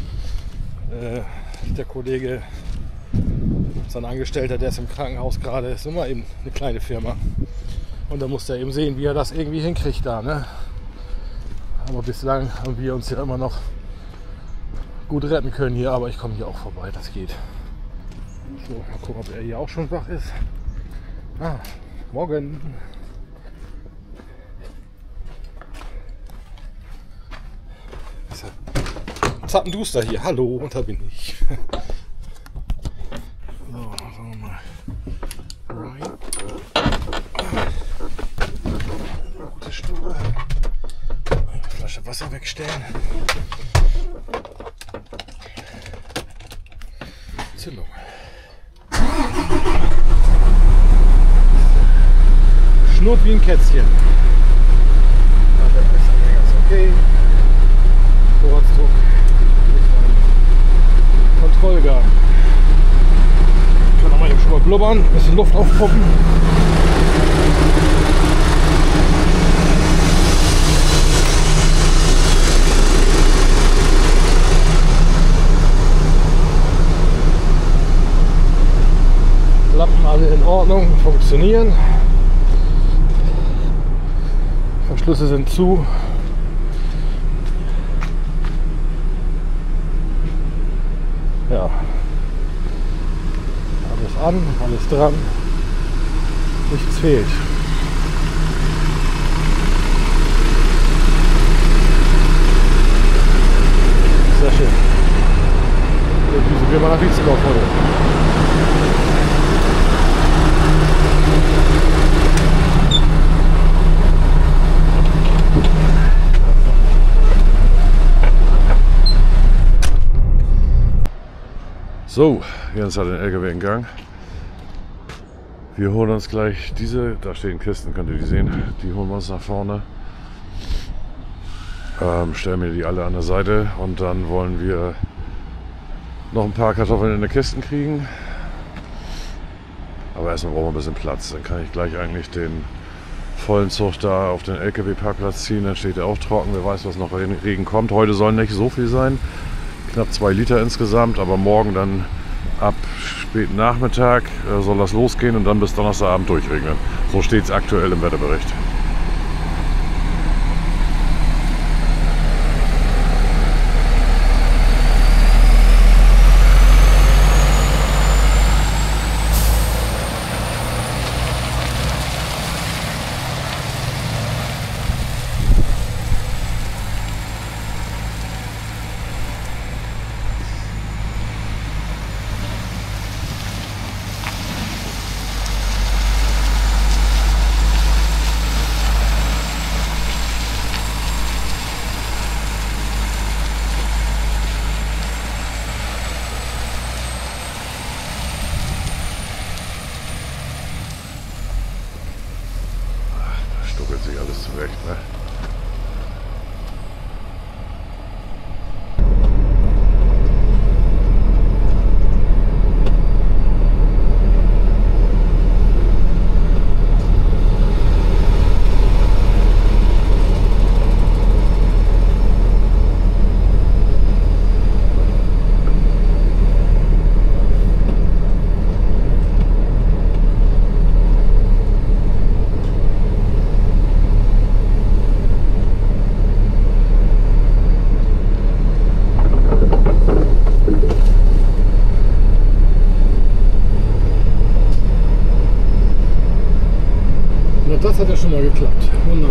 Der Kollege, sein Angestellter, der ist im Krankenhaus gerade, ist immer eben eine kleine Firma. Und da muss er eben sehen, wie er das irgendwie hinkriegt da. Ne? Aber bislang haben wir uns ja immer noch gut retten können hier, aber ich komme hier auch vorbei, das geht. So, mal gucken, ob er hier auch schon wach ist. Ah, morgen. Zappenduster hier. Hallo, und da bin ich. So, sagen wir mal. Rein. Gute Stube. Eine Flasche Wasser wegstellen. Zündung. Schnurrt wie ein Kätzchen. Ja, der ist ganz okay. Vorratsdruck. Kontrollgang. Ich kann auch mal eben schon mal blubbern, ein bisschen Luft aufpumpen. Lappen alle in Ordnung, funktionieren. Verschlüsse sind zu. Ja. Alles an, alles dran. Nichts fehlt. Sehr schön. So, düsen wir mal nach Wietzendorf heute. So, Jens hat den LKW in Gang. Wir holen uns gleich diese, da stehen Kisten, könnt ihr die sehen, die holen wir uns nach vorne. Stellen wir die alle an der Seite und dann wollen wir noch ein paar Kartoffeln in die Kisten kriegen. Aber erstmal brauchen wir ein bisschen Platz, dann kann ich gleich eigentlich den vollen Zug da auf den LKW-Parkplatz ziehen, dann steht er auch trocken, wer weiß, was noch Regen kommt. Heute soll nicht so viel sein, knapp 2 Liter insgesamt, aber morgen dann ab späten Nachmittag soll das losgehen und dann bis Donnerstagabend durchregnen. So steht es aktuell im Wetterbericht. Stuckelt sich alles zurecht, ne? Das hat ja schon mal geklappt. Wunderbar.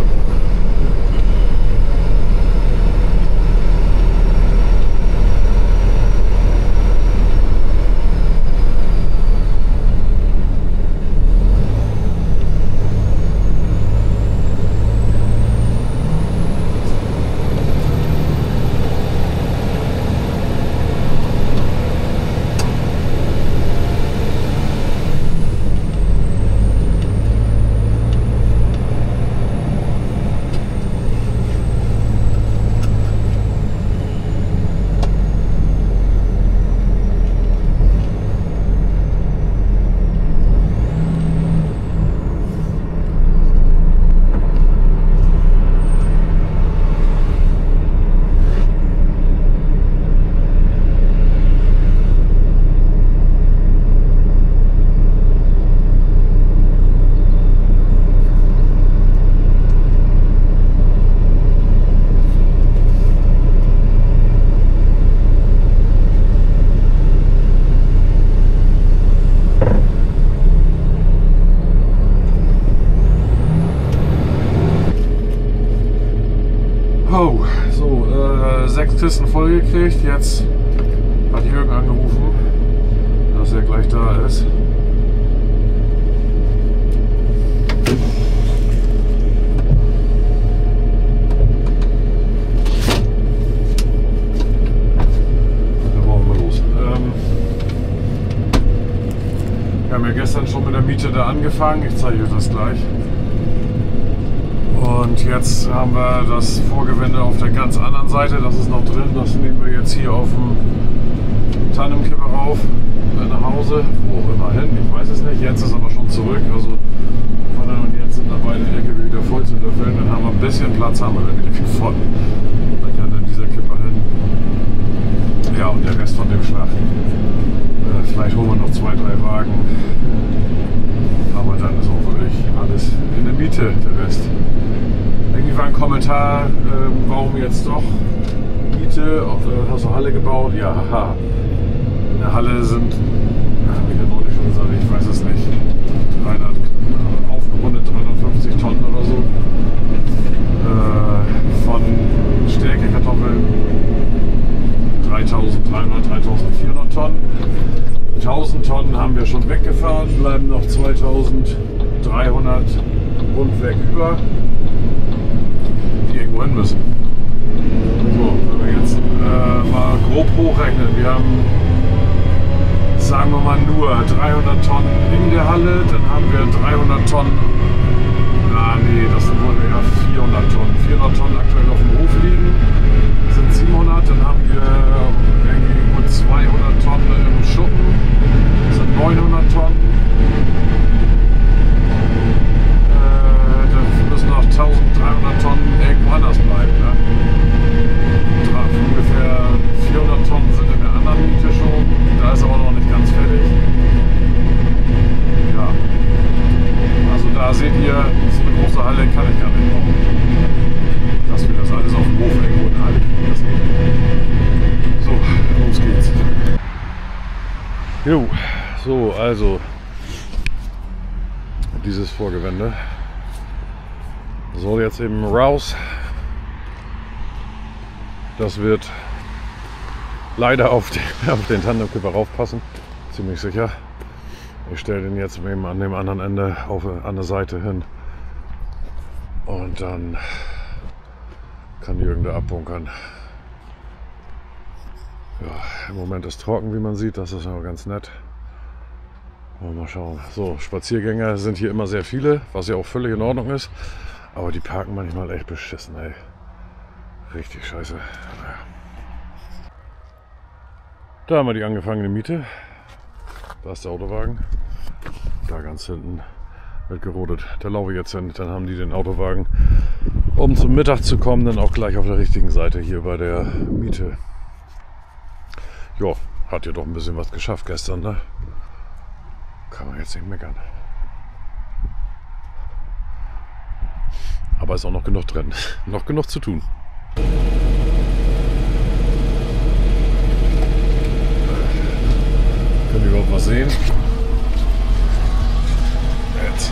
Oh, so, 6 Kisten voll gekriegt. Jetzt hat Jürgen angerufen, dass er gleich da ist. Da brauchen wir los. Wir haben ja gestern schon mit der Miete da angefangen. Ich zeige euch das gleich. Und jetzt haben wir das Vorgewende auf der ganz anderen Seite, das ist noch drin, das nehmen wir jetzt hier auf dem Tandemkipper rauf, nach Hause, wo auch immer hin, ich weiß es nicht, Jens ist aber schon zurück, also von und jetzt sind dabei, den LKW wieder voll zu befüllen, dann haben wir ein bisschen Platz, haben wir dann wieder gefunden. Dann kann dann dieser Kipper hin. Ja, und der Rest von dem Schlag. Vielleicht holen wir noch 2, 3 Wagen, aber dann ist auch wirklich alles in der Miete, der Rest. Irgendwie war ein Kommentar, warum jetzt doch Miete, hast du Halle gebaut? Ja, haha. In der Halle sind, habe ich ja neulich schon gesagt, ich weiß es nicht, 300, aufgerundet 350 Tonnen oder so. Von Stärkekartoffeln 3300, 3400 Tonnen. 1000 Tonnen haben wir schon weggefahren, bleiben noch 2300 rundweg über, die irgendwo hin müssen. So, wenn wir jetzt mal grob hochrechnen, wir haben nur 300 Tonnen in der Halle, dann haben wir 300 Tonnen, das sind wohl eher 400 Tonnen. 400 Tonnen aktuell auf dem Hof liegen, das sind 700, dann haben wir irgendwie gut 200 Tonnen im Schuppen, das sind 900 Tonnen. Dann müssen noch 1300 Tonnen irgendwo anders bleiben. Ne? Ungefähr 400 Tonnen sind in der anderen Miete schon, da ist aber noch nicht ganz fertig. Ja, also da seht ihr, so eine große Halle kann ich gar nicht bauen. Dass wir das alles auf dem Hof irgendwo in der Halle kriegen, das geht nicht. So, los geht's. Jo, so, also dieses Vorgewende soll jetzt eben raus. Das wird leider auf den Tandemkipper raufpassen, ziemlich sicher. Ich stelle den jetzt eben an dem anderen Ende an der Seite hin und dann kann Jürgen da abbunkern. Ja, im Moment ist trocken, wie man sieht, das ist aber ganz nett. Mal schauen. So, Spaziergänger sind hier immer sehr viele, was ja auch völlig in Ordnung ist, aber die parken manchmal echt beschissen, ey. Richtig scheiße. Da haben wir die angefangene Miete. Da ist der Autowagen. Da ganz hinten wird gerodet. Da laufe ich jetzt hin. Dann haben die den Autowagen, um zum Mittag zu kommen, dann auch gleich auf der richtigen Seite hier bei der Miete. Ja, hat ja doch ein bisschen was geschafft gestern, ne? Kann man jetzt nicht meckern. Aber ist auch noch genug drin. Noch genug zu tun. Können wir überhaupt was sehen? Jetzt.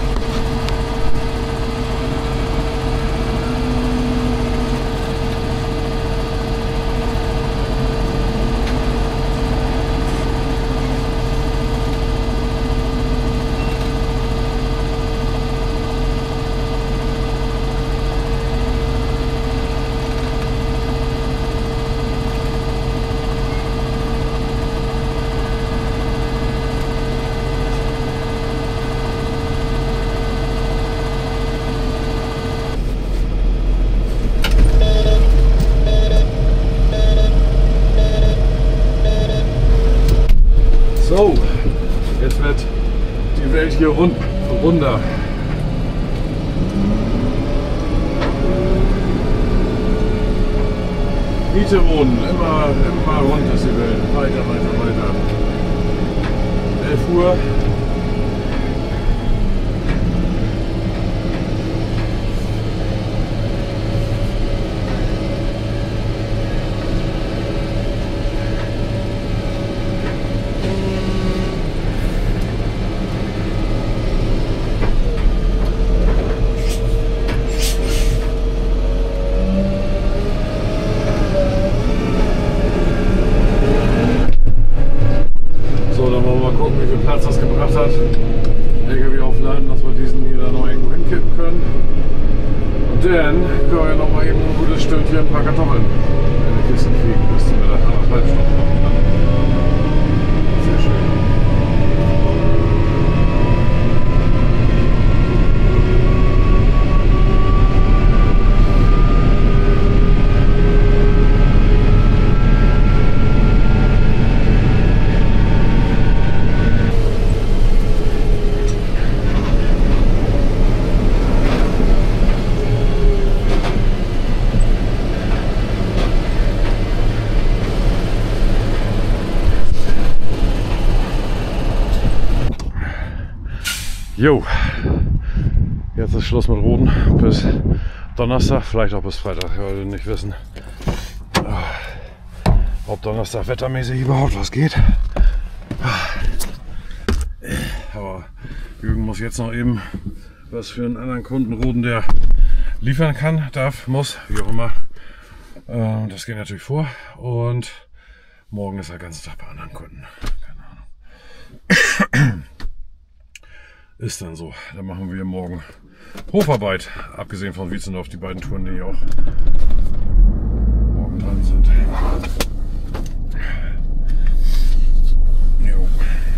So, jetzt wird die Welt hier runder. Miete wohnen, immer rund ist die Welt. Weiter. 11 Uhr. LKW aufladen, dass wir diesen hier dann noch irgendwo hinkippen können. Und dann können wir ja noch mal eben ein gutes Stündchen ein paar Kartoffeln in die Kiste kriegen, bis zum Mittag 1,5 Stunden. Sehr schön. Jo, jetzt ist Schluss mit Roden bis Donnerstag, vielleicht auch bis Freitag, ich wollte nicht wissen, ob Donnerstag wettermäßig überhaupt was geht. Aber Jürgen muss jetzt noch eben was für einen anderen Kunden roden, der liefern kann, darf, muss, wie auch immer. Das geht natürlich vor und morgen ist er den ganzen Tag bei anderen Kunden. Keine Ahnung. Ist dann so. Dann machen wir morgen Hofarbeit. Abgesehen von Wietzendorf, die beiden Touren, die auch morgen dran sind. Jo.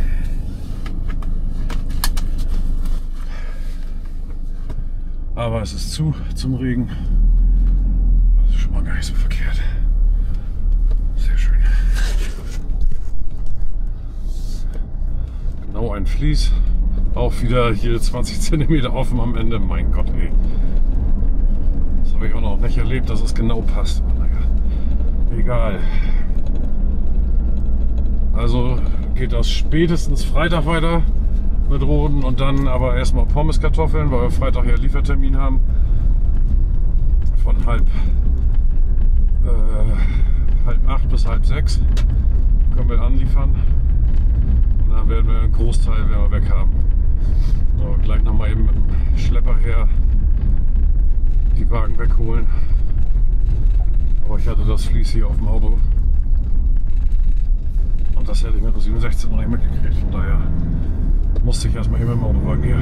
zu zum Regen. Das ist schon mal gar nicht so verkehrt. Sehr schön. Genau ein Vlies. Auch wieder hier 20 cm offen am Ende. Mein Gott, ey. Das habe ich auch noch nicht erlebt, dass es genau passt. Aber naja, egal. Also geht das spätestens Freitag weiter mit Roden und dann aber erstmal Pommeskartoffeln, weil wir Freitag ja Liefertermin haben. Von halb 8 bis halb 6 können wir anliefern. Und dann werden wir einen Großteil weg haben. So, gleich nochmal eben mit dem Schlepper her die Wagen wegholen. Aber ich hatte das Vlies hier auf dem Auto. Und das hätte ich mit der 67 noch nicht mitgekriegt. Von daher musste ich erstmal hier mit dem Autowagen hier.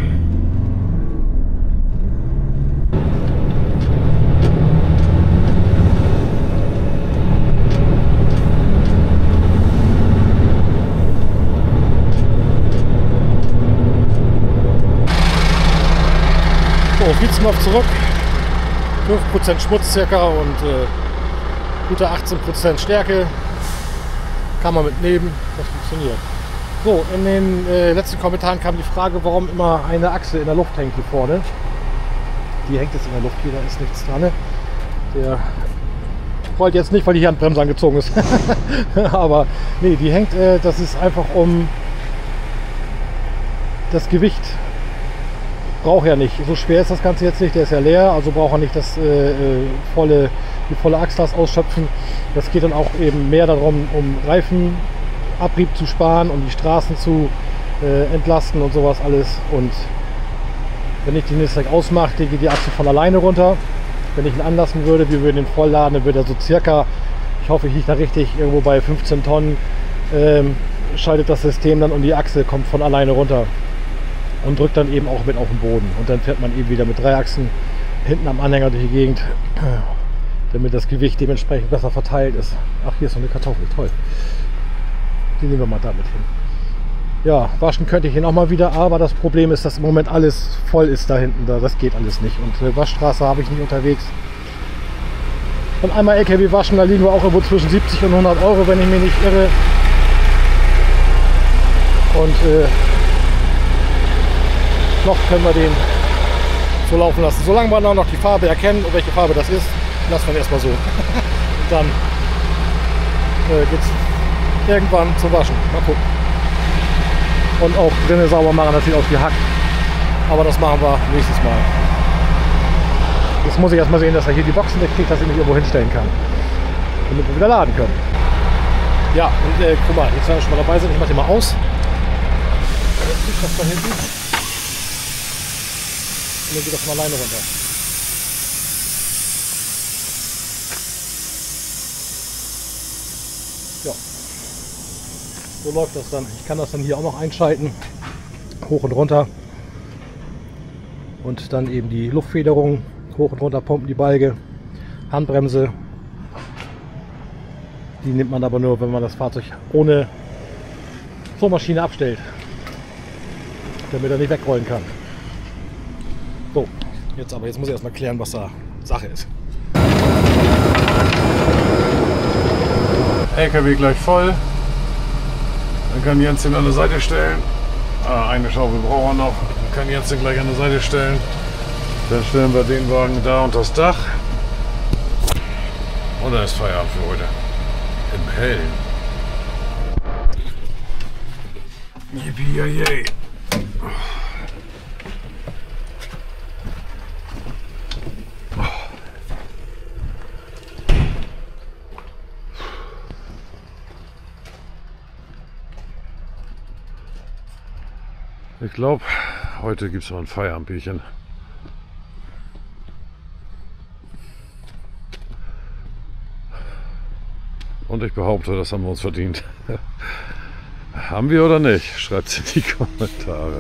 So, Vliesmorf zurück. 5% Schmutz circa und gute 18% Stärke. Kann man mitnehmen, das funktioniert. So, in den letzten Kommentaren kam die Frage, warum immer eine Achse in der Luft hängt hier vorne. Die hängt jetzt in der Luft hier, da ist nichts dran. Ne? Der rollt jetzt nicht, weil die Handbremse angezogen ist. Aber nee, die hängt, das ist einfach um das Gewicht. Braucht ja nicht. So schwer ist das Ganze jetzt nicht, der ist ja leer, also braucht er nicht die volle Achslast ausschöpfen. Das geht dann auch eben mehr darum, um Reifenabrieb zu sparen, um die Straßen zu entlasten und sowas alles. Und wenn ich den jetzt direkt ausmache, dann geht die Achse von alleine runter. Wenn ich ihn anlassen würde, wir würden ihn vollladen, dann würde er so circa, ich hoffe, ich liege da richtig, irgendwo bei 15 Tonnen, schaltet das System dann und die Achse kommt von alleine runter. Und drückt dann eben auch mit auf den Boden. Und dann fährt man eben wieder mit 3 Achsen hinten am Anhänger durch die Gegend, damit das Gewicht dementsprechend besser verteilt ist. Ach, hier ist noch eine Kartoffel, toll. Die nehmen wir mal damit hin. Ja, waschen könnte ich ihn auch mal wieder, aber das Problem ist, dass im Moment alles voll ist da hinten. Das geht alles nicht. Und Waschstraße habe ich nicht unterwegs. Und einmal LKW waschen, da liegen wir auch irgendwo zwischen 70 und 100 Euro, wenn ich mich nicht irre. Und noch können wir den so laufen lassen. Solange wir noch die Farbe erkennen und welche Farbe das ist, lassen wir erstmal so. Und dann geht es irgendwann zum Waschen. Mal gucken. Und auch drinnen sauber machen, das sieht aus wie Hack. Aber das machen wir nächstes Mal. Jetzt muss ich erstmal sehen, dass er hier die Boxen wegkriegt, dass ich mich irgendwo hinstellen kann. Damit wir wieder laden können. Ja, und guck mal, jetzt werden wir schon mal dabei sind. Ich mache den mal aus. Ich das da hinten. Und dann geht das von alleine runter. Ja. So läuft das dann. Ich kann das dann hier auch noch einschalten. Hoch und runter. Und dann eben die Luftfederung. Hoch und runter pumpen die Balge. Handbremse. Die nimmt man aber nur, wenn man das Fahrzeug ohne Vormaschine abstellt. Damit er nicht wegrollen kann. So, jetzt muss ich erstmal klären, was da Sache ist. LKW gleich voll. Dann kann Jens den an der Seite stellen. Eine Schaufel braucht er noch. Dann kann Jens den gleich an der Seite stellen. Dann stellen wir den Wagen da unter das Dach. Und dann ist Feierabend für heute. Im Hellen. Yippie-yay. Ich glaube, heute gibt es noch ein Feierabendbierchen. Und ich behaupte, das haben wir uns verdient. Haben wir oder nicht? Schreibt es in die Kommentare.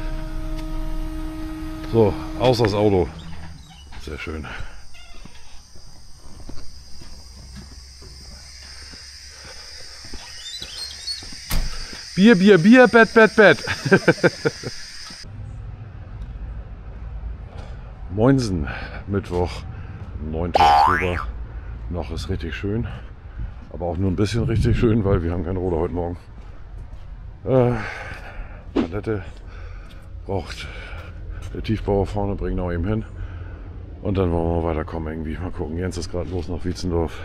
So, aus das Auto. Sehr schön. Bier, Bier, Bier, Bett, Bett, Bett. Moinsen, Mittwoch, 9. Oktober. Noch ist richtig schön, aber auch nur ein bisschen richtig schön, weil wir haben keinen Roller heute Morgen. Palette braucht der Tiefbauer vorne, bringen wir eben hin. Und dann wollen wir mal weiterkommen irgendwie. Mal gucken, Jens ist gerade los nach Wietzendorf.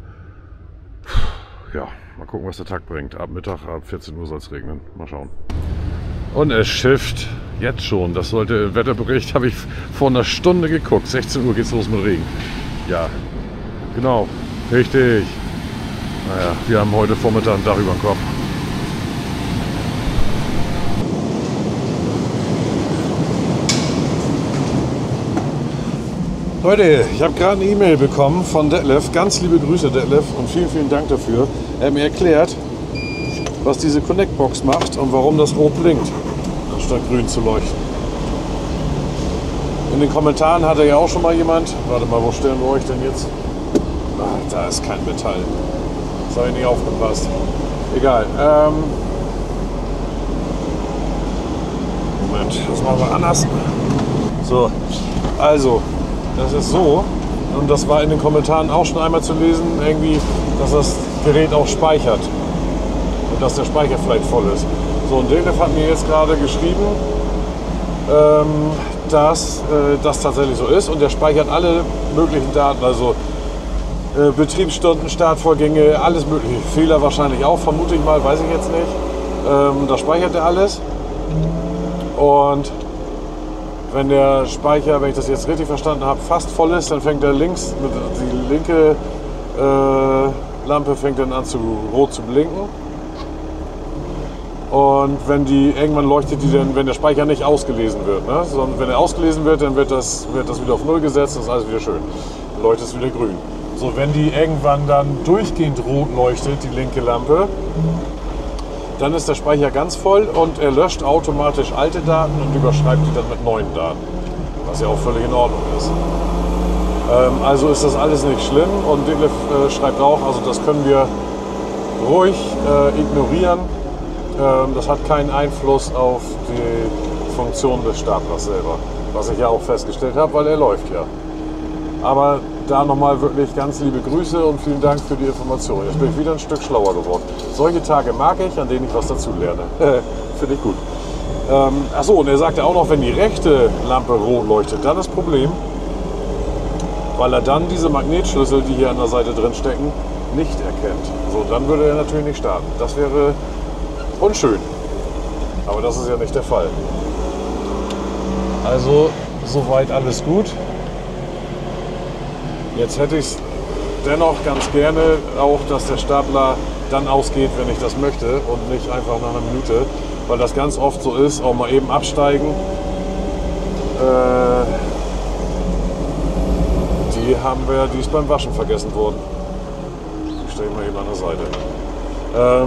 Ja, mal gucken, was der Tag bringt. Ab Mittag, ab 14 Uhr soll es regnen. Mal schauen. Und es schifft jetzt schon. Das sollte im Wetterbericht, habe ich vor einer Stunde geguckt. 16 Uhr geht's los mit Regen. Ja, genau, richtig. Naja, wir haben heute Vormittag ein Dach über dem Kopf. Leute, ich habe gerade eine E-Mail bekommen von Detlef. Ganz liebe Grüße, Detlef, und vielen, vielen Dank dafür. Er hat mir erklärt, was diese Connect-Box macht und warum das rot blinkt, anstatt grün zu leuchten. In den Kommentaren hatte ja auch schon mal jemand. Warte mal, wo stellen wir euch denn jetzt? Ah, da ist kein Metall. Das habe ich nicht aufgepasst. Egal. Moment, das machen wir anders. So, also, das ist so. Und das war in den Kommentaren auch schon einmal zu lesen, irgendwie, dass das Gerät auch speichert. Und dass der Speicher vielleicht voll ist. So, und Detlef hat mir jetzt gerade geschrieben, dass das tatsächlich so ist. Und der speichert alle möglichen Daten, also Betriebsstunden, Startvorgänge, alles mögliche. Fehler wahrscheinlich auch, vermute ich mal, weiß ich jetzt nicht. Da speichert er alles. Und wenn der Speicher, wenn ich das jetzt richtig verstanden habe, fast voll ist, dann fängt er links, die linke Lampe fängt dann an rot zu blinken. Und wenn die irgendwann leuchtet die dann, wenn der Speicher nicht ausgelesen wird, ne? Sondern wenn er ausgelesen wird, dann wird das wieder auf 0 gesetzt und ist alles wieder schön. Dann leuchtet es wieder grün. So, wenn die irgendwann dann durchgehend rot leuchtet, die linke Lampe, dann ist der Speicher ganz voll und er löscht automatisch alte Daten und überschreibt die dann mit neuen Daten. Was ja auch völlig in Ordnung ist. Also ist das alles nicht schlimm und Detlef schreibt auch, also das können wir ruhig ignorieren. Das hat keinen Einfluss auf die Funktion des Staplers selber, was ich ja auch festgestellt habe, weil er läuft ja. Aber da nochmal wirklich ganz liebe Grüße und vielen Dank für die Information. Jetzt bin ich wieder ein Stück schlauer geworden. Solche Tage mag ich, an denen ich was dazu lerne. Finde ich gut. Achso, und er sagte auch noch, wenn die rechte Lampe rot leuchtet, dann das Problem, weil er dann diese Magnetschlüssel, die hier an der Seite drin stecken, nicht erkennt. So, dann würde er natürlich nicht starten. Das wäre unschön. Aber das ist ja nicht der Fall. Also, soweit alles gut. Jetzt hätte ich es dennoch ganz gerne auch, dass der Stapler dann ausgeht, wenn ich das möchte und nicht einfach nach einer Minute, weil das ganz oft so ist, auch mal eben absteigen. Die ist beim Waschen vergessen worden. Die stelle ich mal eben an der Seite.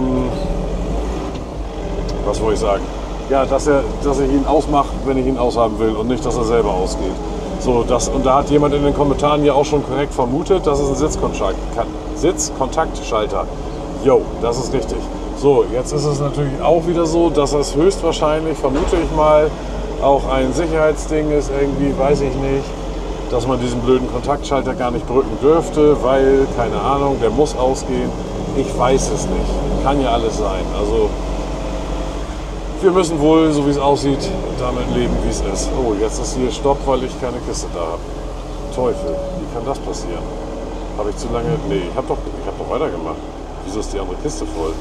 Was wollte ich sagen? Ja, dass ich ihn ausmache, wenn ich ihn aushaben will und nicht, dass er selber ausgeht. So, und da hat jemand in den Kommentaren ja auch schon korrekt vermutet, das ist ein Sitzkontaktschalter. Jo, das ist richtig. So, jetzt ist es natürlich auch wieder so, dass es höchstwahrscheinlich, vermute ich mal, auch ein Sicherheitsding ist irgendwie, weiß ich nicht, dass man diesen blöden Kontaktschalter gar nicht drücken dürfte, weil, keine Ahnung, der muss ausgehen. Ich weiß es nicht. Kann ja alles sein. Also, wir müssen wohl, so wie es aussieht, damit leben, wie es ist. Oh, jetzt ist hier Stopp, weil ich keine Kiste da habe. Teufel, wie kann das passieren? Habe ich zu lange... Nee, ich hab doch weitergemacht. Wieso ist die andere Kiste voll?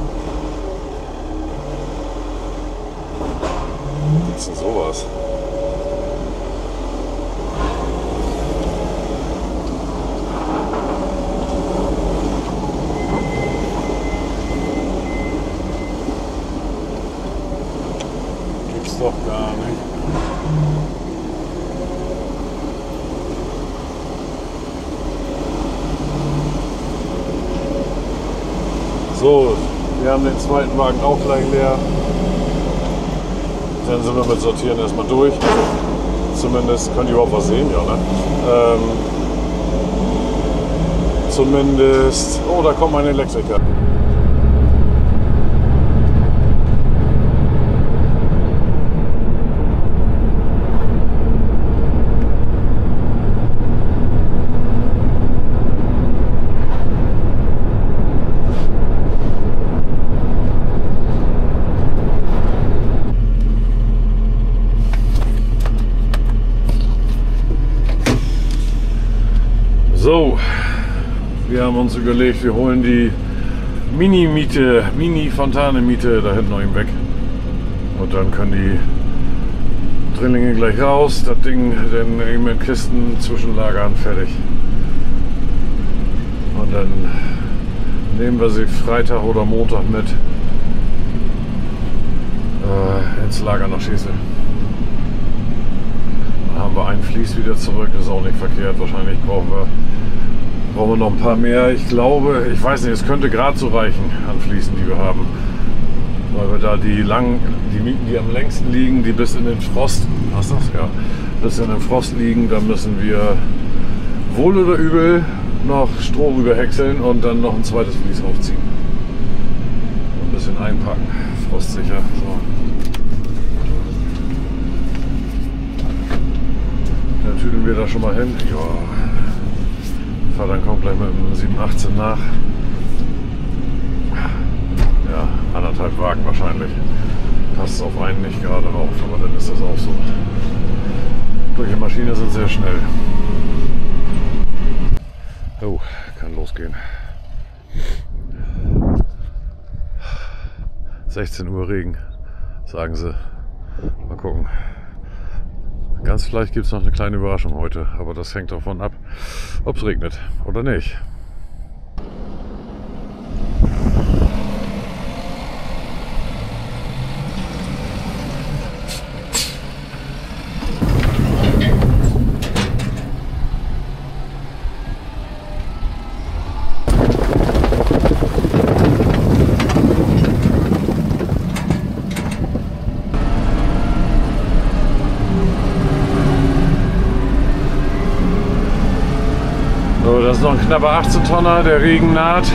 Was ist denn sowas? Doch gar nicht. So, wir haben den zweiten Wagen auch gleich leer. Dann sind wir mit Sortieren erstmal durch. Zumindest, könnt ihr überhaupt was sehen? Ja, ne? Zumindest, oh, da kommt mein Elektriker. Wir haben uns überlegt, wir holen die Mini-Miete, Mini-Fontane-Miete da hinten noch eben weg. Und dann können die Drillinge gleich raus, das Ding dann eben mit Kisten zwischenlagern, fertig. Und dann nehmen wir sie Freitag oder Montag mit ins Lager nach Schesel. Dann haben wir ein Vlies wieder zurück, das ist auch nicht verkehrt. Wahrscheinlich brauchen wir noch ein paar mehr. Ich glaube, ich weiß nicht, es könnte gerade so reichen an Fliesen, die wir haben. Weil wir da die Mieten, die am längsten liegen, die bis in den Frost, hast du das? Ja, bis in den Frost liegen, da müssen wir wohl oder übel noch Stroh rüberhäckseln und dann noch ein zweites Vlies aufziehen. Ein bisschen einpacken, frostsicher. So. Dann tüdeln wir da schon mal hin. Ja. Vater kommt gleich mit dem 718 nach. Ja, 1,5 Wagen wahrscheinlich. Passt auf einen nicht gerade rauf, aber dann ist das auch so. Solche Maschinen sind sehr schnell. Oh, kann losgehen. 16 Uhr Regen, sagen sie. Mal gucken. Ganz vielleicht gibt es noch eine kleine Überraschung heute, aber das hängt davon ab, ob es regnet oder nicht. Das ist noch ein knapper 18 Tonner, der Regen naht.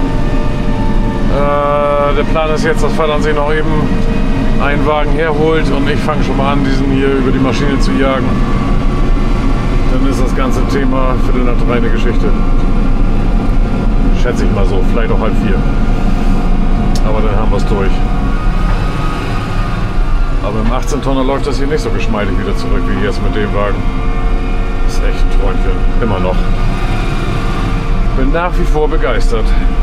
Der Plan ist jetzt, dass Vater sich noch eben einen Wagen herholt und ich fange schon mal an, diesen hier über die Maschine zu jagen. Dann ist das ganze Thema Viertel nach 3 eine Geschichte. Schätze ich mal so, vielleicht auch 3:30. Aber dann haben wir es durch. Aber im 18 Tonner läuft das hier nicht so geschmeidig wieder zurück wie jetzt mit dem Wagen. Das ist echt ein Träumchen, immer noch. Bin nach wie vor begeistert.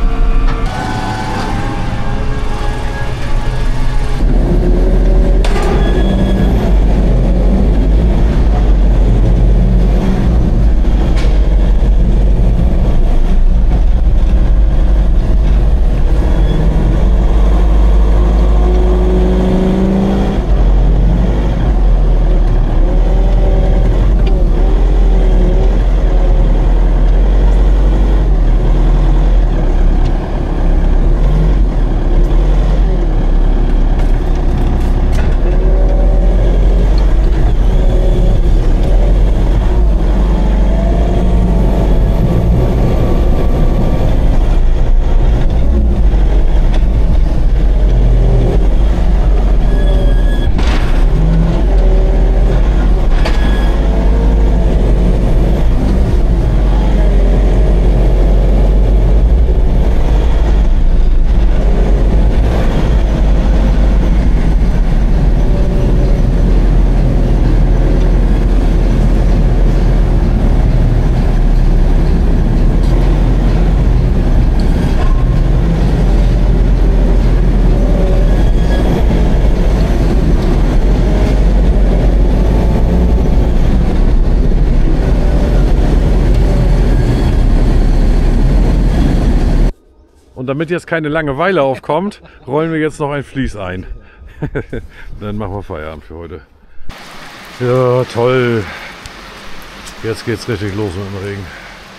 Und damit jetzt keine Langeweile aufkommt, rollen wir jetzt noch ein Vlies ein. Dann machen wir Feierabend für heute. Ja, toll. Jetzt geht's richtig los mit dem Regen.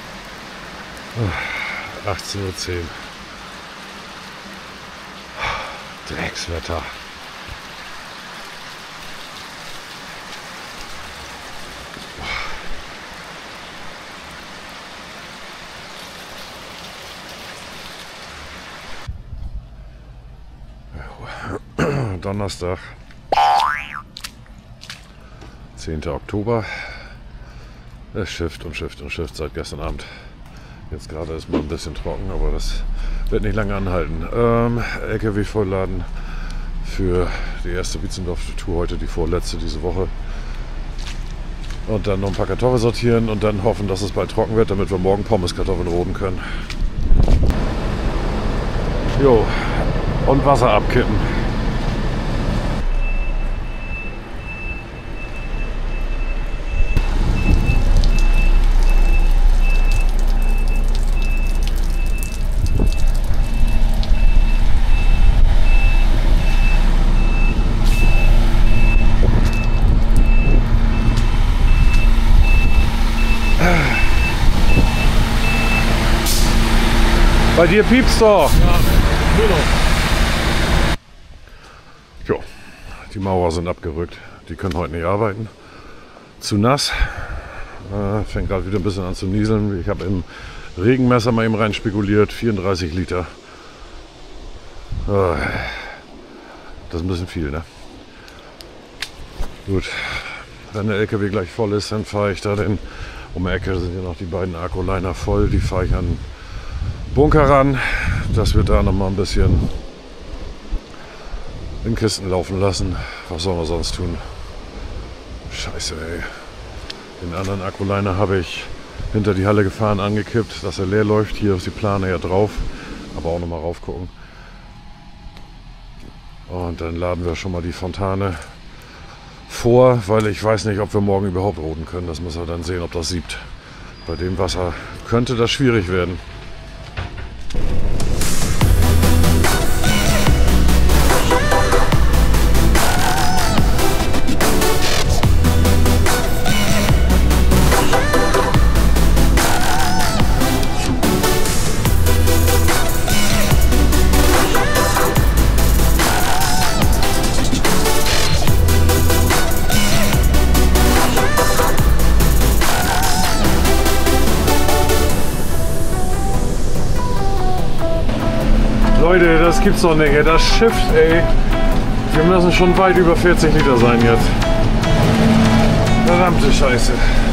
18:10 Uhr. Dreckswetter. Donnerstag, 10. Oktober. Es schifft und schifft und schifft seit gestern Abend. Jetzt gerade ist mal ein bisschen trocken, aber das wird nicht lange anhalten. LKW vollladen für die erste Wietzendorf-Tour heute, die vorletzte diese Woche. Und dann noch ein paar Kartoffeln sortieren und dann hoffen, dass es bald trocken wird, damit wir morgen Pommeskartoffeln roden können. Jo, und Wasser abkippen. Bei dir piepst doch. Jo, die Maurer sind abgerückt. Die können heute nicht arbeiten. Zu nass. Fängt gerade wieder ein bisschen an zu nieseln. Ich habe im Regenmesser mal eben rein spekuliert. 34 Liter. Das ist ein bisschen viel, ne? Gut. Wenn der LKW gleich voll ist, dann fahre ich da den. Um die Ecke sind ja noch die beiden Akkuliner voll. Die fahre ich an Bunker ran, dass wir da noch mal ein bisschen in Kisten laufen lassen. Was sollen wir sonst tun? Scheiße, ey. Den anderen Akkuliner habe ich hinter die Halle gefahren, angekippt, dass er leer läuft. Hier ist die Plane ja drauf, aber auch noch mal rauf gucken. Und dann laden wir schon mal die Fontane vor, weil ich weiß nicht, ob wir morgen überhaupt roden können. Das müssen wir dann sehen, ob das siebt. Bei dem Wasser könnte das schwierig werden. Leute, das gibt's doch nicht, ey. Das Schiff, ey. Wir müssen schon weit über 40 Liter sein jetzt. Verdammte Scheiße.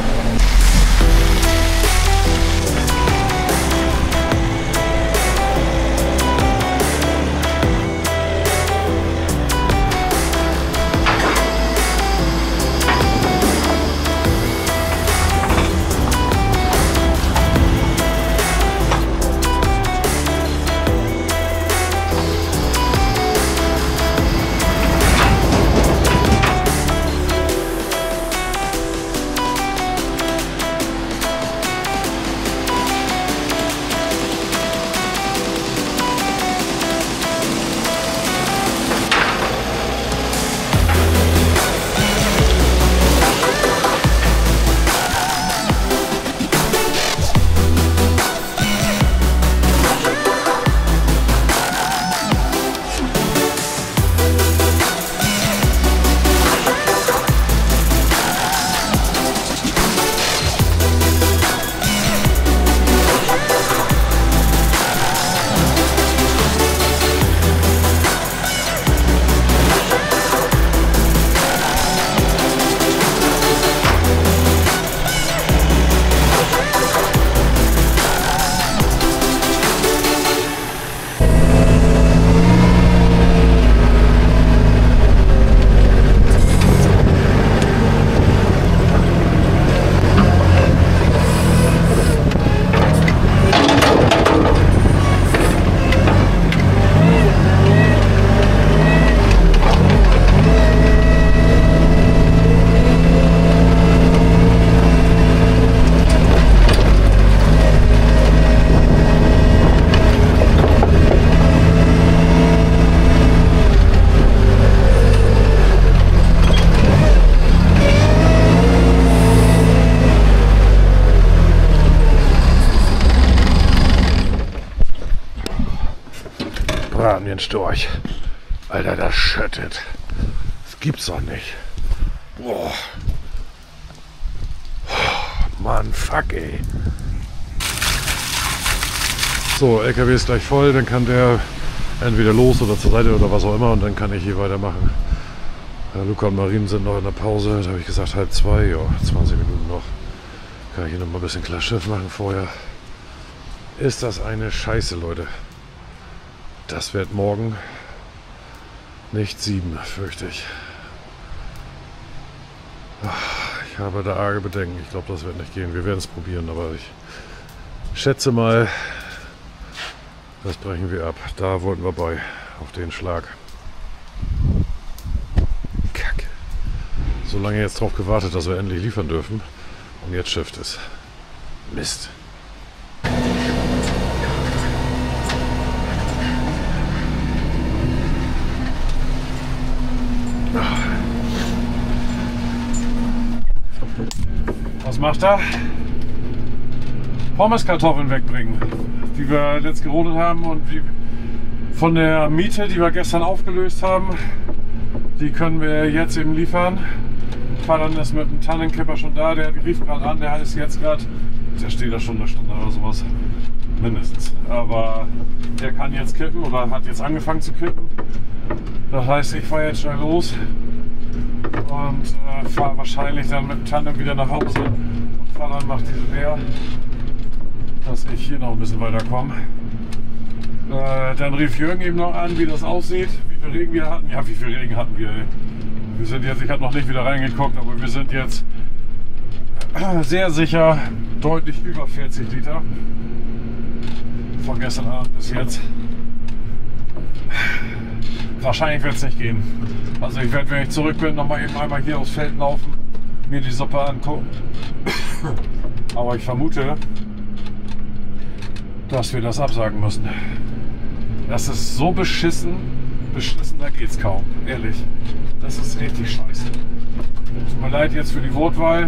Storch. Alter, das schüttet. Das gibt's doch nicht. Boah. Mann, fuck, ey. So, LKW ist gleich voll, dann kann der entweder los oder zur Seite oder was auch immer und dann kann ich hier weitermachen. Luca und Marien sind noch in der Pause, da habe ich gesagt 1:30, ja, 20 Minuten noch. Kann ich hier noch mal ein bisschen Klarschiff machen vorher. Ist das eine Scheiße, Leute. Das wird morgen nicht 7, fürchte ich. ich habe da arge Bedenken. Ich glaube, das wird nicht gehen. Wir werden es probieren, aber ich schätze mal, das brechen wir ab. Da wollten wir bei, auf den Schlag. Kacke. So lange jetzt drauf gewartet, dass wir endlich liefern dürfen. Und jetzt schifft es. Mist. Was macht er? Pommeskartoffeln wegbringen, die wir letzt gerodet haben und von der Miete, die wir gestern aufgelöst haben, die können wir jetzt eben liefern. Vater ist mit dem Tannenkipper schon da, der rief gerade an, der ist jetzt gerade, der steht da schon eine Stunde oder sowas, mindestens. Aber der kann jetzt kippen oder hat jetzt angefangen zu kippen. Das heißt, ich fahre jetzt schnell los und fahre wahrscheinlich dann mit dem Tandem wieder nach Hause. Und Vater macht diese leer, dass ich hier noch ein bisschen weiterkomme. Dann rief Jürgen eben noch an, wie das aussieht, wie viel Regen wir hatten. Ja, wie viel Regen hatten wir? Wir sind jetzt, ich habe noch nicht wieder reingeguckt, aber wir sind jetzt sehr sicher deutlich über 40 Liter. Von gestern Abend bis jetzt. Wahrscheinlich wird es nicht gehen. Also ich werde, wenn ich zurück bin, noch mal eben einmal hier aufs Feld laufen, mir die Suppe angucken. Aber ich vermute, dass wir das absagen müssen. Das ist so beschissen, beschissener geht's kaum, ehrlich. Das ist richtig scheiße. Tut mir leid jetzt für die Wortwahl,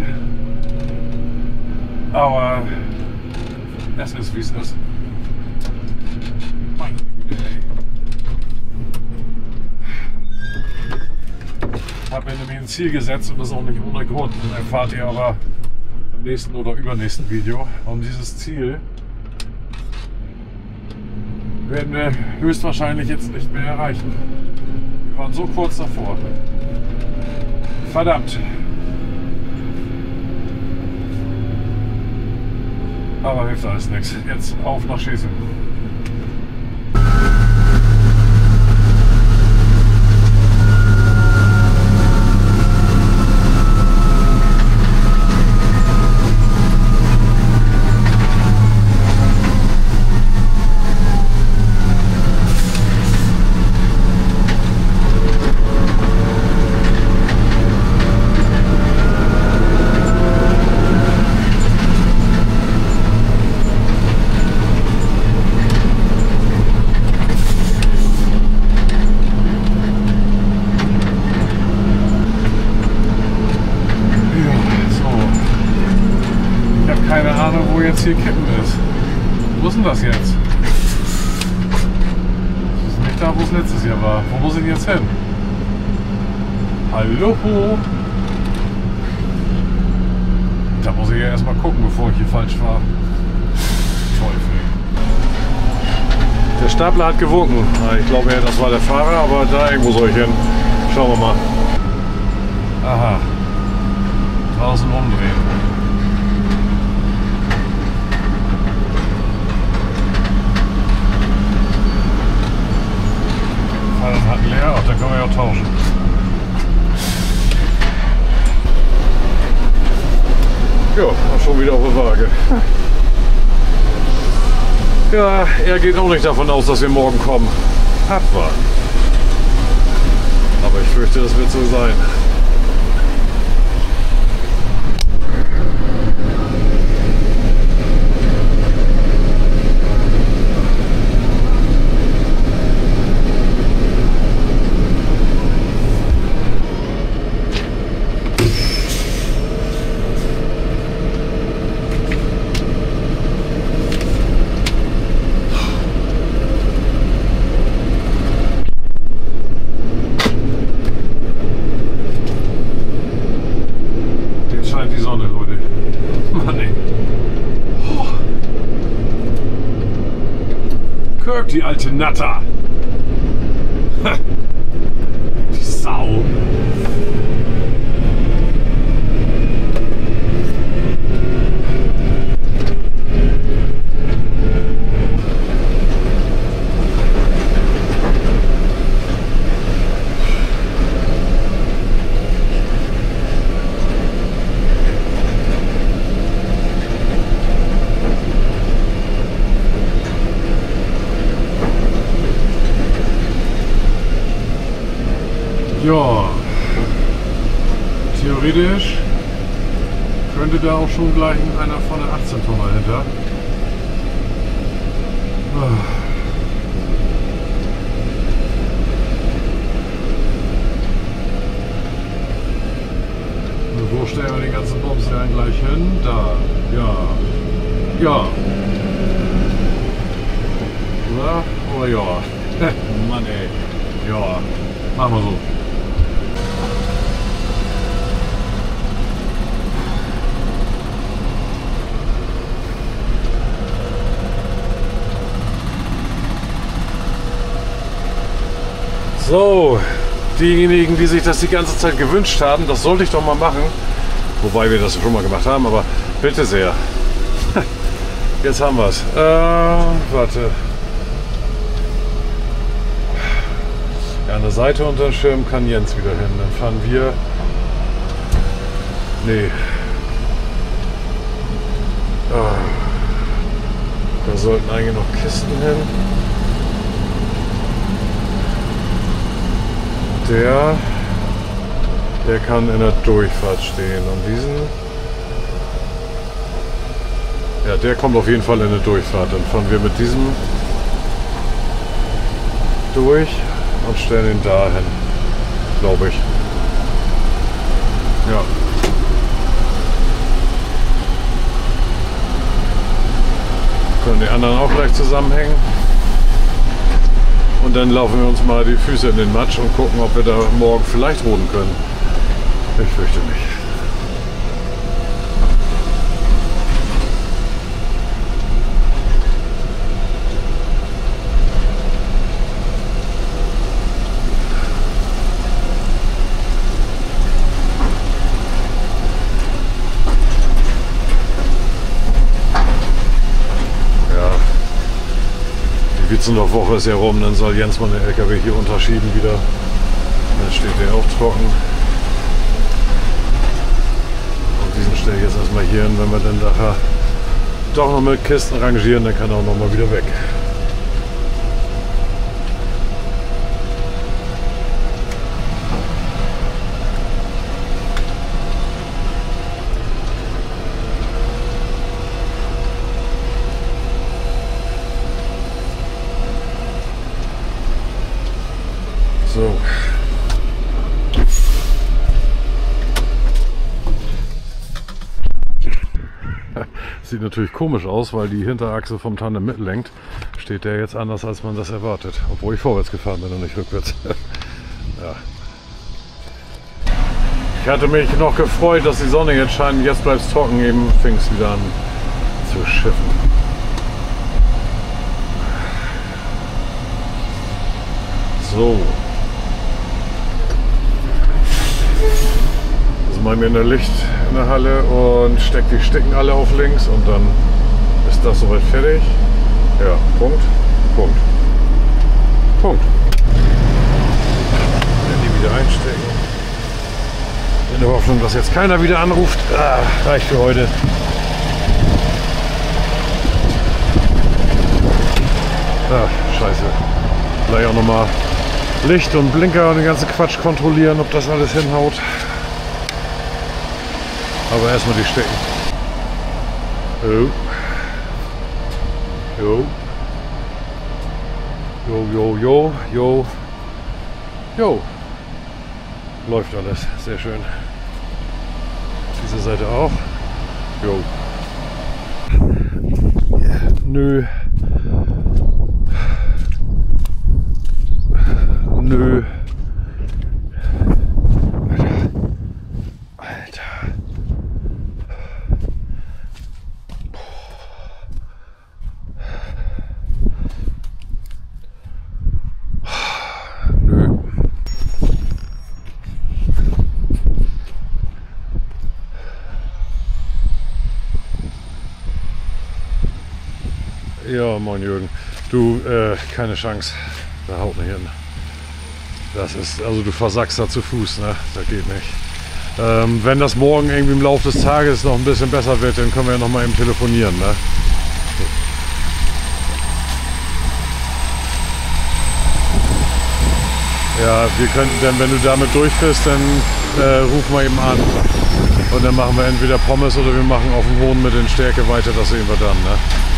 aber es ist wie es ist. Meine Güte, ey. Ich habe mir nämlich ein Ziel gesetzt und das auch nicht ohne Grund. Das erfahrt ihr aber im nächsten oder übernächsten Video. Um dieses Ziel werden wir höchstwahrscheinlich jetzt nicht mehr erreichen. Wir waren so kurz davor. Verdammt. Aber hilft alles nichts. Jetzt auf nach Schesel. Hier kippen ist. Wo ist denn das jetzt? Das ist nicht da, wo es letztes Jahr war. Wo muss ich jetzt hin? Hallo? Da muss ich ja erstmal gucken, bevor ich hier falsch fahre. Teufel. Der Stapler hat gewunken. Ich glaube ja, das war der Fahrer, aber da irgendwo soll ich hin. Schauen wir mal. Aha. Draußen umdrehen. Hat leer, ach, dann können wir ja auch tauschen. Ja, schon wieder auf der Waage. Ja, er geht auch nicht davon aus, dass wir morgen kommen. Abwarten. Aber ich fürchte, das wird so sein. Die alte Natter. Die Sau. Ja, theoretisch könnte da auch schon gleich einer von der 18-Tonner hinter. Wo stellen wir den ganzen Bums dann gleich hin? Da. Ja. Ja. Oder? Oder ja. Mann ey. Ja. Machen wir so. So, diejenigen, die sich das die ganze Zeit gewünscht haben, das sollte ich doch mal machen. Wobei wir das schon mal gemacht haben, aber bitte sehr. Jetzt haben wir es. Warte. Ja, an der Seite unter dem Schirm kann Jens wieder hin. Dann fahren wir. Nee. Da sollten eigentlich noch Kisten hin. Der kann in der Durchfahrt stehen. Und diesen. Ja, der kommt auf jeden Fall in der Durchfahrt. Dann fahren wir mit diesem durch und stellen ihn da hin. Glaube ich. Ja. Können die anderen auch gleich zusammenhängen. Und dann laufen wir uns mal die Füße in den Matsch und gucken, ob wir da morgen vielleicht roden können. Ich fürchte nicht. Die Wietzendorf-Woche ist ja rum, dann soll Jens mal den LKW hier unterschieben wieder. Dann steht der auch trocken. Und diesen stelle ich jetzt erstmal hier hin, wenn wir dann nachher doch noch mit Kisten rangieren, dann kann er auch noch mal wieder weg. So. Sieht natürlich komisch aus, weil die Hinterachse vom Tandem mitlenkt. Steht der jetzt anders, als man das erwartet. Obwohl ich vorwärts gefahren bin und nicht rückwärts. Ja. Ich hatte mich noch gefreut, dass die Sonne jetzt scheint. Jetzt bleibt es trocken, eben fing es wieder an zu schiffen. So. Machen wir in Licht in der Halle und steckt die Stecken alle auf links und dann ist das soweit fertig. Ja, Punkt, Punkt, Punkt. Die wieder einstecken. In der Hoffnung, dass jetzt keiner wieder anruft. Reicht für heute. Scheiße. Gleich auch nochmal Licht und Blinker und den ganzen Quatsch kontrollieren, ob das alles hinhaut. Aber erstmal die Stecken. Jo. Jo. Jo, jo, jo, jo. Jo. Läuft alles. Sehr schön. Diese Seite auch. Jo. Nö. Nö. Ja, moin Jürgen. Du, keine Chance. Da haut nicht hin. Das ist, also du versackst da zu Fuß, ne? Das geht nicht. Wenn das morgen irgendwie im Laufe des Tages noch ein bisschen besser wird, dann können wir ja noch mal eben telefonieren, ne? Ja, wir könnten dann, wenn du damit durch bist, dann rufen wir eben an. Und dann machen wir entweder Pommes oder wir machen auf dem Hohn mit den Stärke weiter, das sehen wir dann,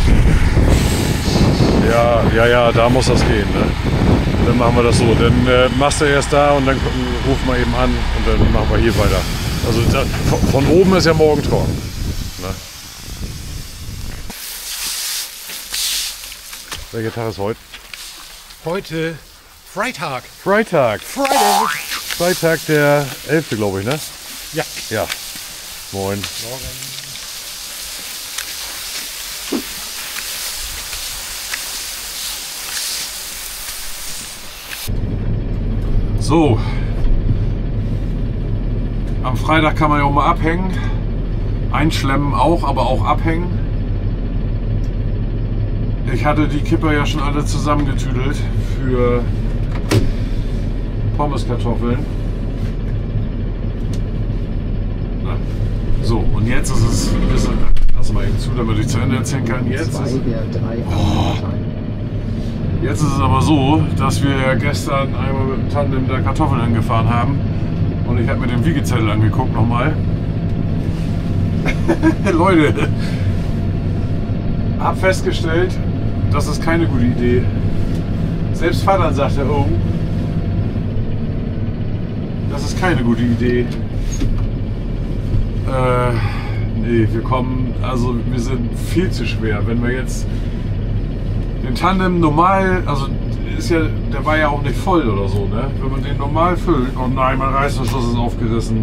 ne? Ja, da muss das gehen, ne? Dann machen wir das so. Dann machst du erst da und dann rufen wir eben an und dann machen wir hier weiter. Also da, von oben ist ja morgen trocken. Ne? Welcher Tag ist heute? Heute Freitag. Freitag. Friday. Freitag der 11. glaube ich, ne? Ja. Ja. Moin. Morgen. So. Am Freitag kann man ja auch mal abhängen. Einschlemmen auch, aber auch abhängen. Ich hatte die Kipper ja schon alle zusammengetüdelt für Pommeskartoffeln. Na, so, und jetzt ist es ein bisschen. Lass mal eben zu, damit ich zu Ende erzählen kann. Jetzt ist es aber so, dass wir ja gestern einmal mit dem Tandem da Kartoffeln angefahren haben. Und ich habe mir den Wiegezettel angeguckt nochmal. Leute, hab festgestellt, das ist keine gute Idee. Selbst Vater sagte, oh, das ist keine gute Idee. Nee, wir sind viel zu schwer. Wenn wir jetzt den Tandem normal, also ist ja, der war ja auch nicht voll oder so, ne? Wenn man den normal füllt, oh nein, mein Reißverschluss ist aufgerissen.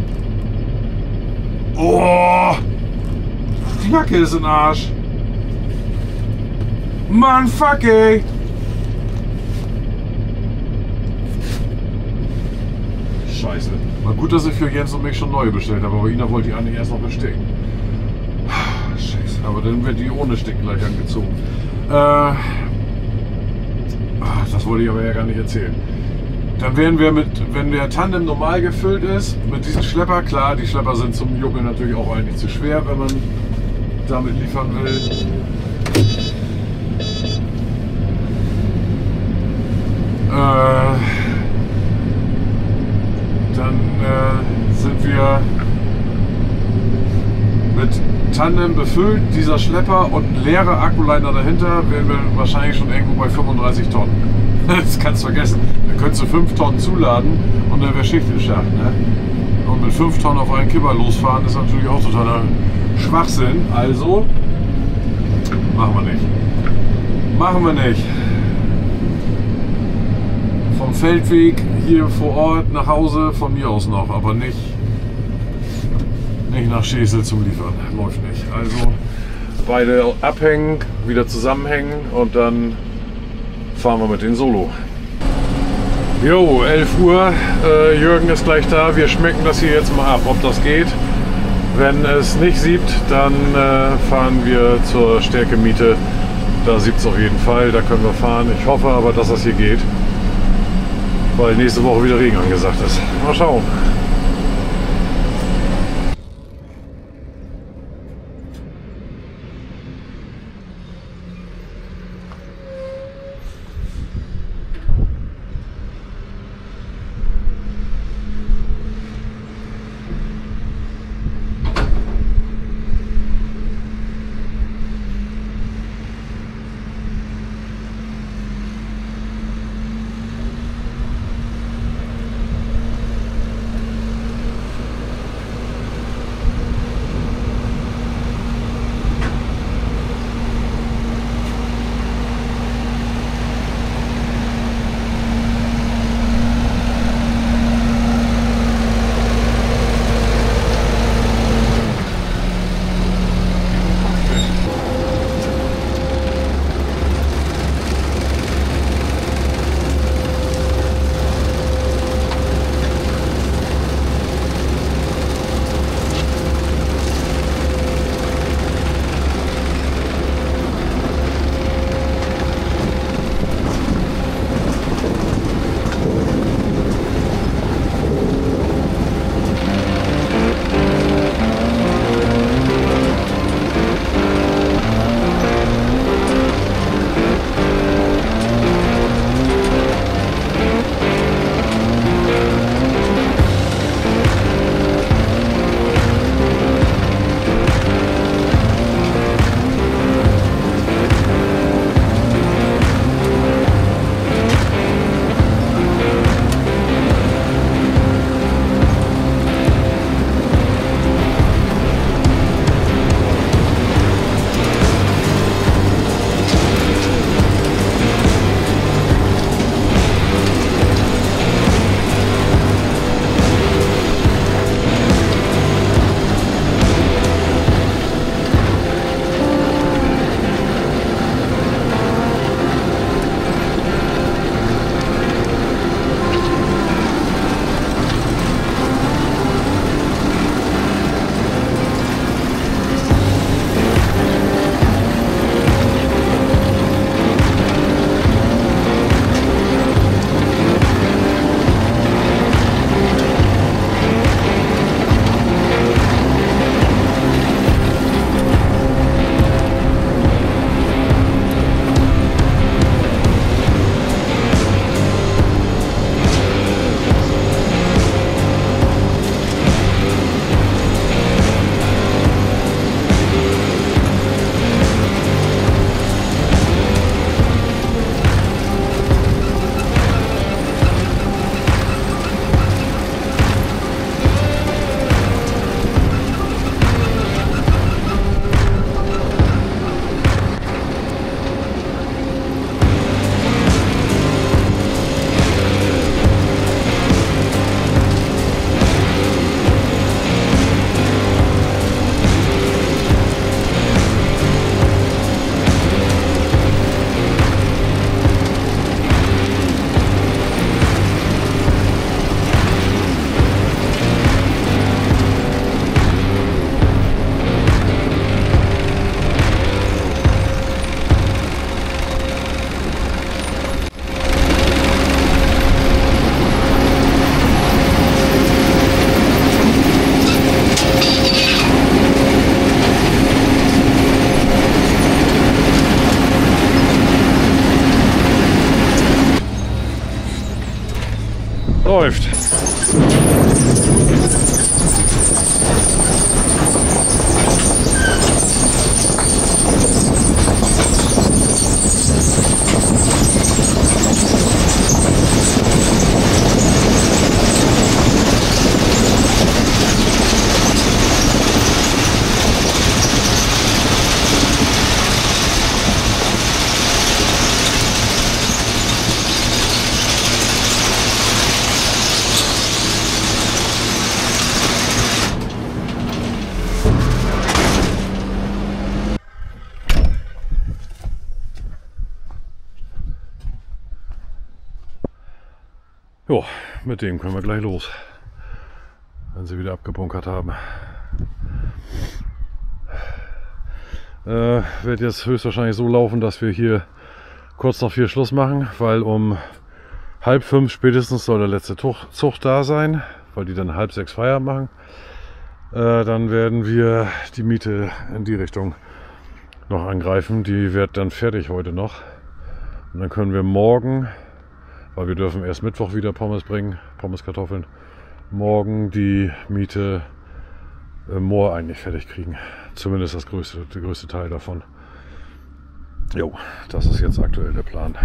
Oh, die Jacke ist im Arsch. Mann, fuck ey. Scheiße. War gut, dass ich für Jens und mich schon neue bestellt habe, aber Ina wollte die eigentlich erst noch besticken. Scheiße, aber dann wird die ohne Stick gleich angezogen. Das wollte ich aber ja gar nicht erzählen. Dann werden wir wenn der Tandem normal gefüllt ist, mit diesem Schlepper, klar, die Schlepper sind zum Juckeln natürlich auch eigentlich zu schwer, wenn man damit liefern will. Dann sind wir mit Tandem befüllt, dieser Schlepper und leere Akkuliner dahinter, werden wir wahrscheinlich schon irgendwo bei 35 Tonnen. Das kannst du vergessen. Dann könntest du 5 Tonnen zuladen und dann wäre Schicht im Schacht. Ne? Und mit 5 Tonnen auf einen Kipper losfahren ist natürlich auch totaler Schwachsinn. Also machen wir nicht. Machen wir nicht. Vom Feldweg hier vor Ort nach Hause von mir aus noch, aber nicht nach Schesel zum Liefern. Läuft nicht. Also beide abhängen, wieder zusammenhängen und dann fahren wir mit den Solo. Jo, 11 Uhr. Jürgen ist gleich da. Wir schmecken das hier jetzt mal ab, ob das geht. Wenn es nicht siebt, dann fahren wir zur Stärkemiete. Da siebt es auf jeden Fall. Da können wir fahren. Ich hoffe aber, dass das hier geht. Weil nächste Woche wieder Regen angesagt ist. Mal schauen. Jo, mit dem können wir gleich los, wenn sie wieder abgebunkert haben. Wird jetzt höchstwahrscheinlich so laufen, dass wir hier kurz nach 4 Schluss machen, weil um 4:30 spätestens soll der letzte Zug da sein, weil die dann 5:30 Feierabend machen. Dann werden wir die Miete in die Richtung noch angreifen. Die wird dann fertig heute noch. Und dann können wir morgen, weil wir dürfen erst Mittwoch wieder Pommes bringen, Pommes, Kartoffeln, morgen die Miete im Moor eigentlich fertig kriegen. Zumindest der größte Teil davon. Jo, das ist jetzt aktuell der Plan.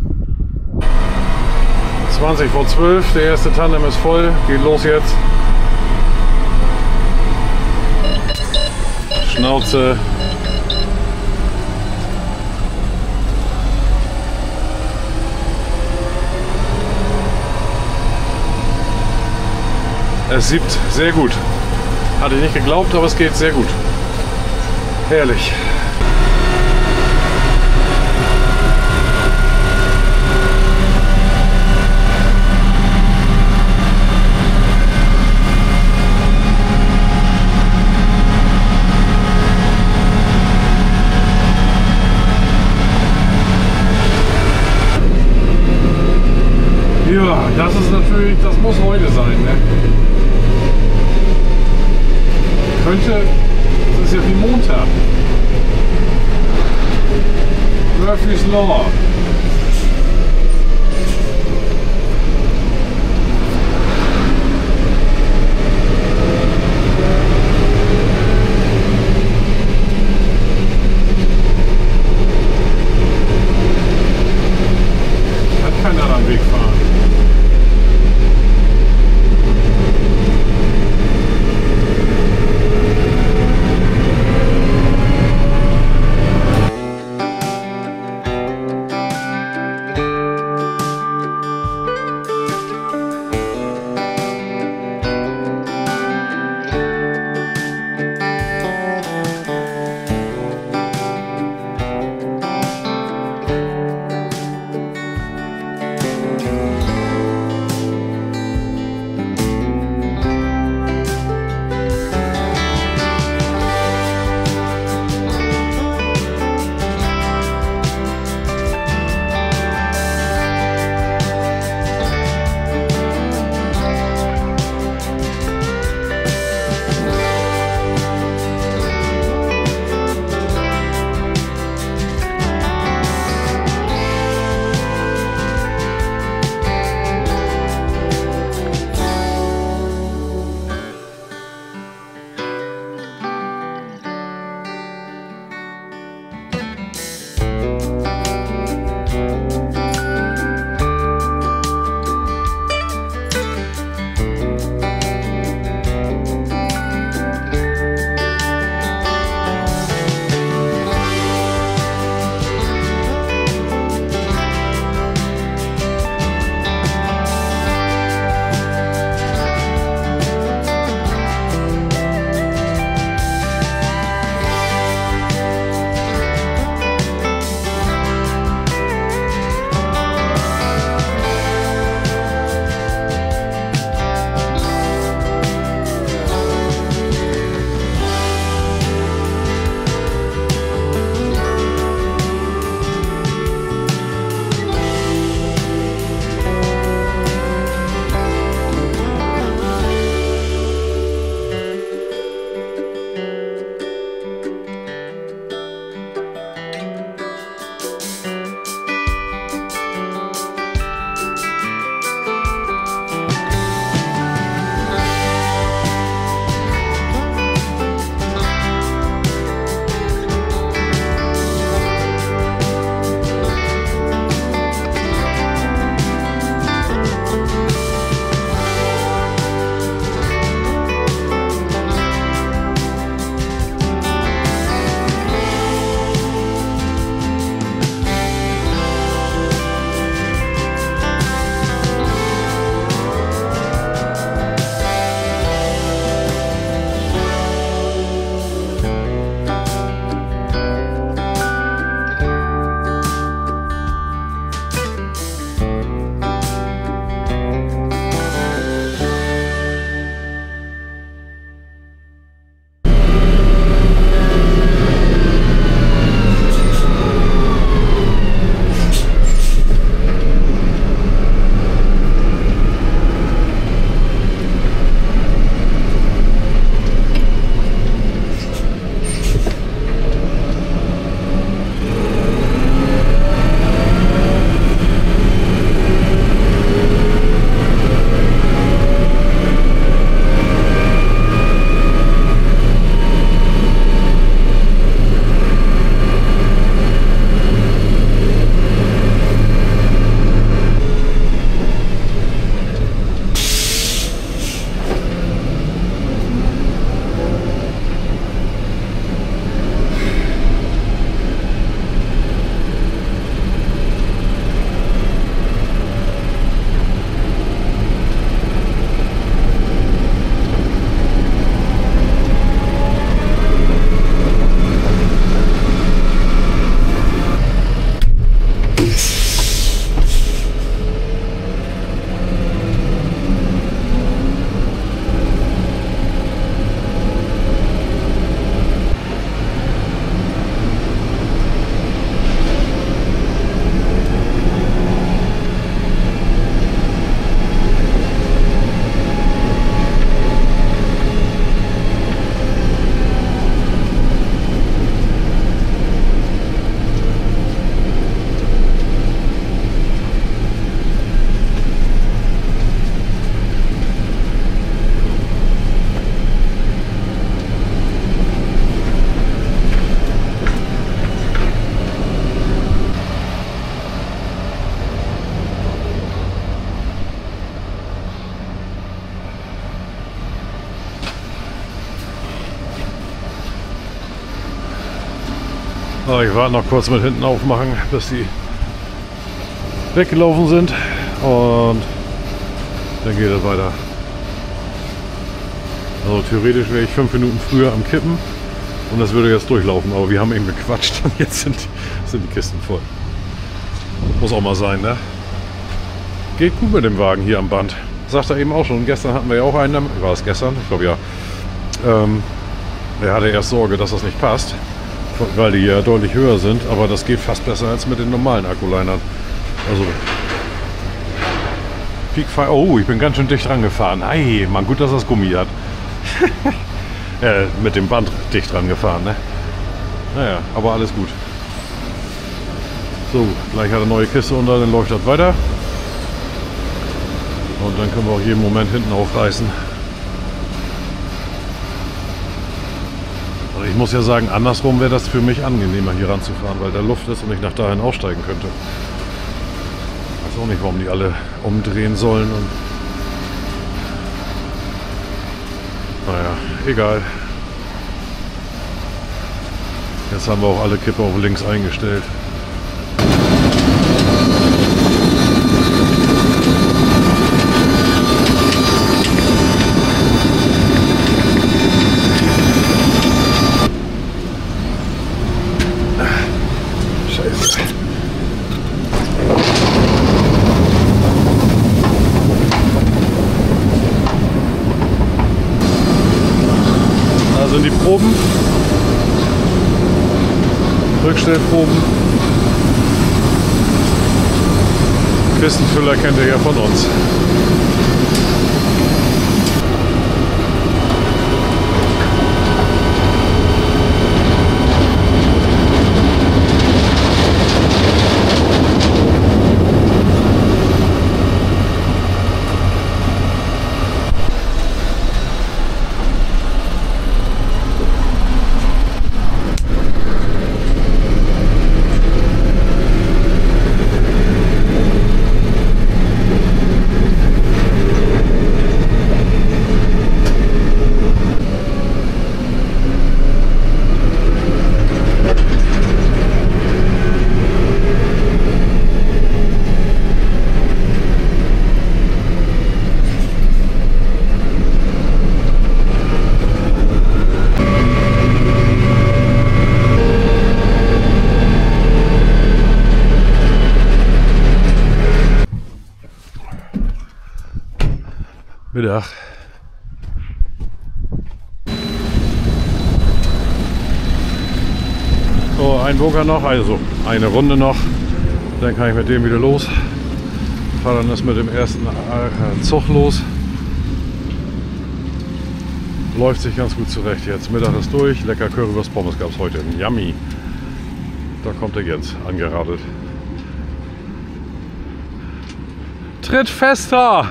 11:20, der erste Tandem ist voll, geht los jetzt. Schnauze. Es siebt sehr gut. Hatte ich nicht geglaubt, aber es geht sehr gut. Herrlich. Ja, das ist natürlich, das muss heute sein, ne? Könnte, das ist ja wie Montag. Murphy's Law. Hat keinen anderen Weg fahren. So, ich warte noch kurz mit hinten aufmachen, bis die weggelaufen sind und dann geht es weiter. Also theoretisch wäre ich 5 Minuten früher am Kippen und das würde jetzt durchlaufen, aber wir haben eben gequatscht und jetzt sind die Kisten voll. Muss auch mal sein, ne? Geht gut mit dem Wagen hier am Band. Sagt er eben auch schon. Gestern hatten wir ja auch einen, war es gestern? Ich glaube ja. Er hatte erst Sorge, dass das nicht passt, weil die ja deutlich höher sind, aber das geht fast besser als mit den normalen Akkulinern. Also Peakfire. Oh, ich bin ganz schön dicht rangefahren. Ei, Mann, gut, dass das Gummi hat. Mit dem Band dicht rangefahren, ne? Naja, aber alles gut. So, gleich hat er eine neue Kiste unter, dann läuft das weiter. Und dann können wir auch jeden Moment hinten aufreißen. Also ich muss ja sagen, andersrum wäre das für mich angenehmer hier ranzufahren, weil da Luft ist und ich nach dahin aussteigen könnte. Ich weiß auch nicht, warum die alle umdrehen sollen. Und naja, egal. Jetzt haben wir auch alle Kippe auf links eingestellt. Scheiße. Da sind die Proben. Rückstellproben. Kistenfüller kennt ihr ja von uns. Mittag. So, ein Bunker noch, also eine Runde noch. Dann kann ich mit dem wieder los. Fahre dann das mit dem ersten Zug los. Läuft sich ganz gut zurecht jetzt. Mittag ist durch. Lecker Currywurst Pommes gab es heute. Yummy. Da kommt der Jens angeradelt. Tritt fester!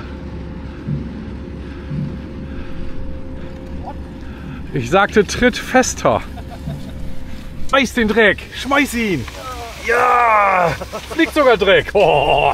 Ich sagte, tritt fester. Schmeiß den Dreck. Schmeiß ihn. Ja! Fliegt sogar Dreck. Oh.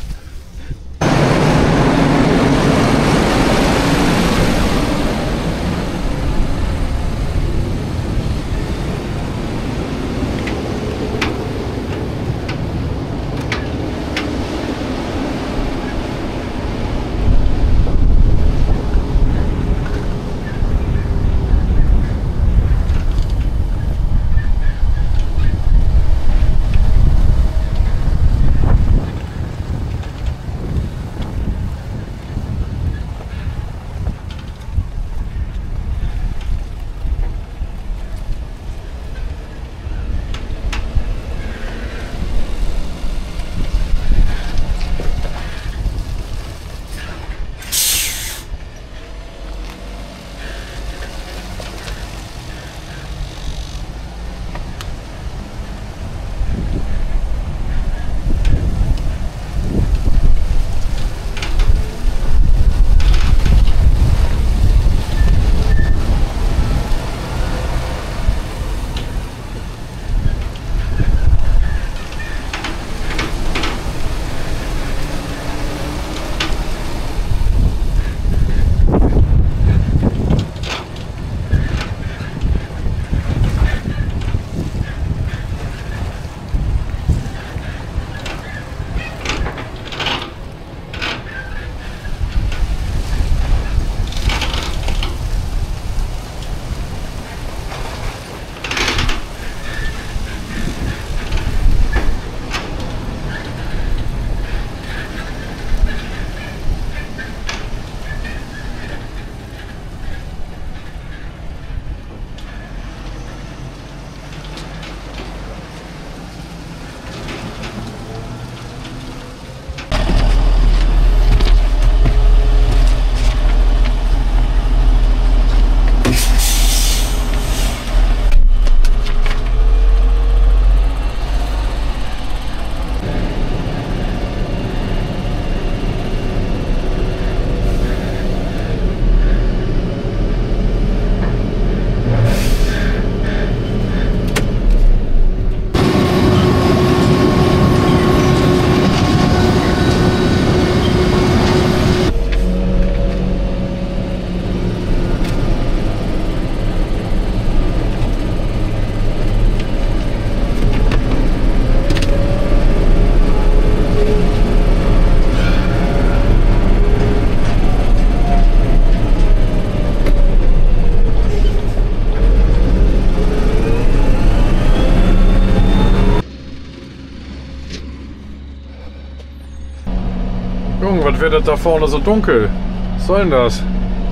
wird das da vorne so dunkel? Was soll denn das?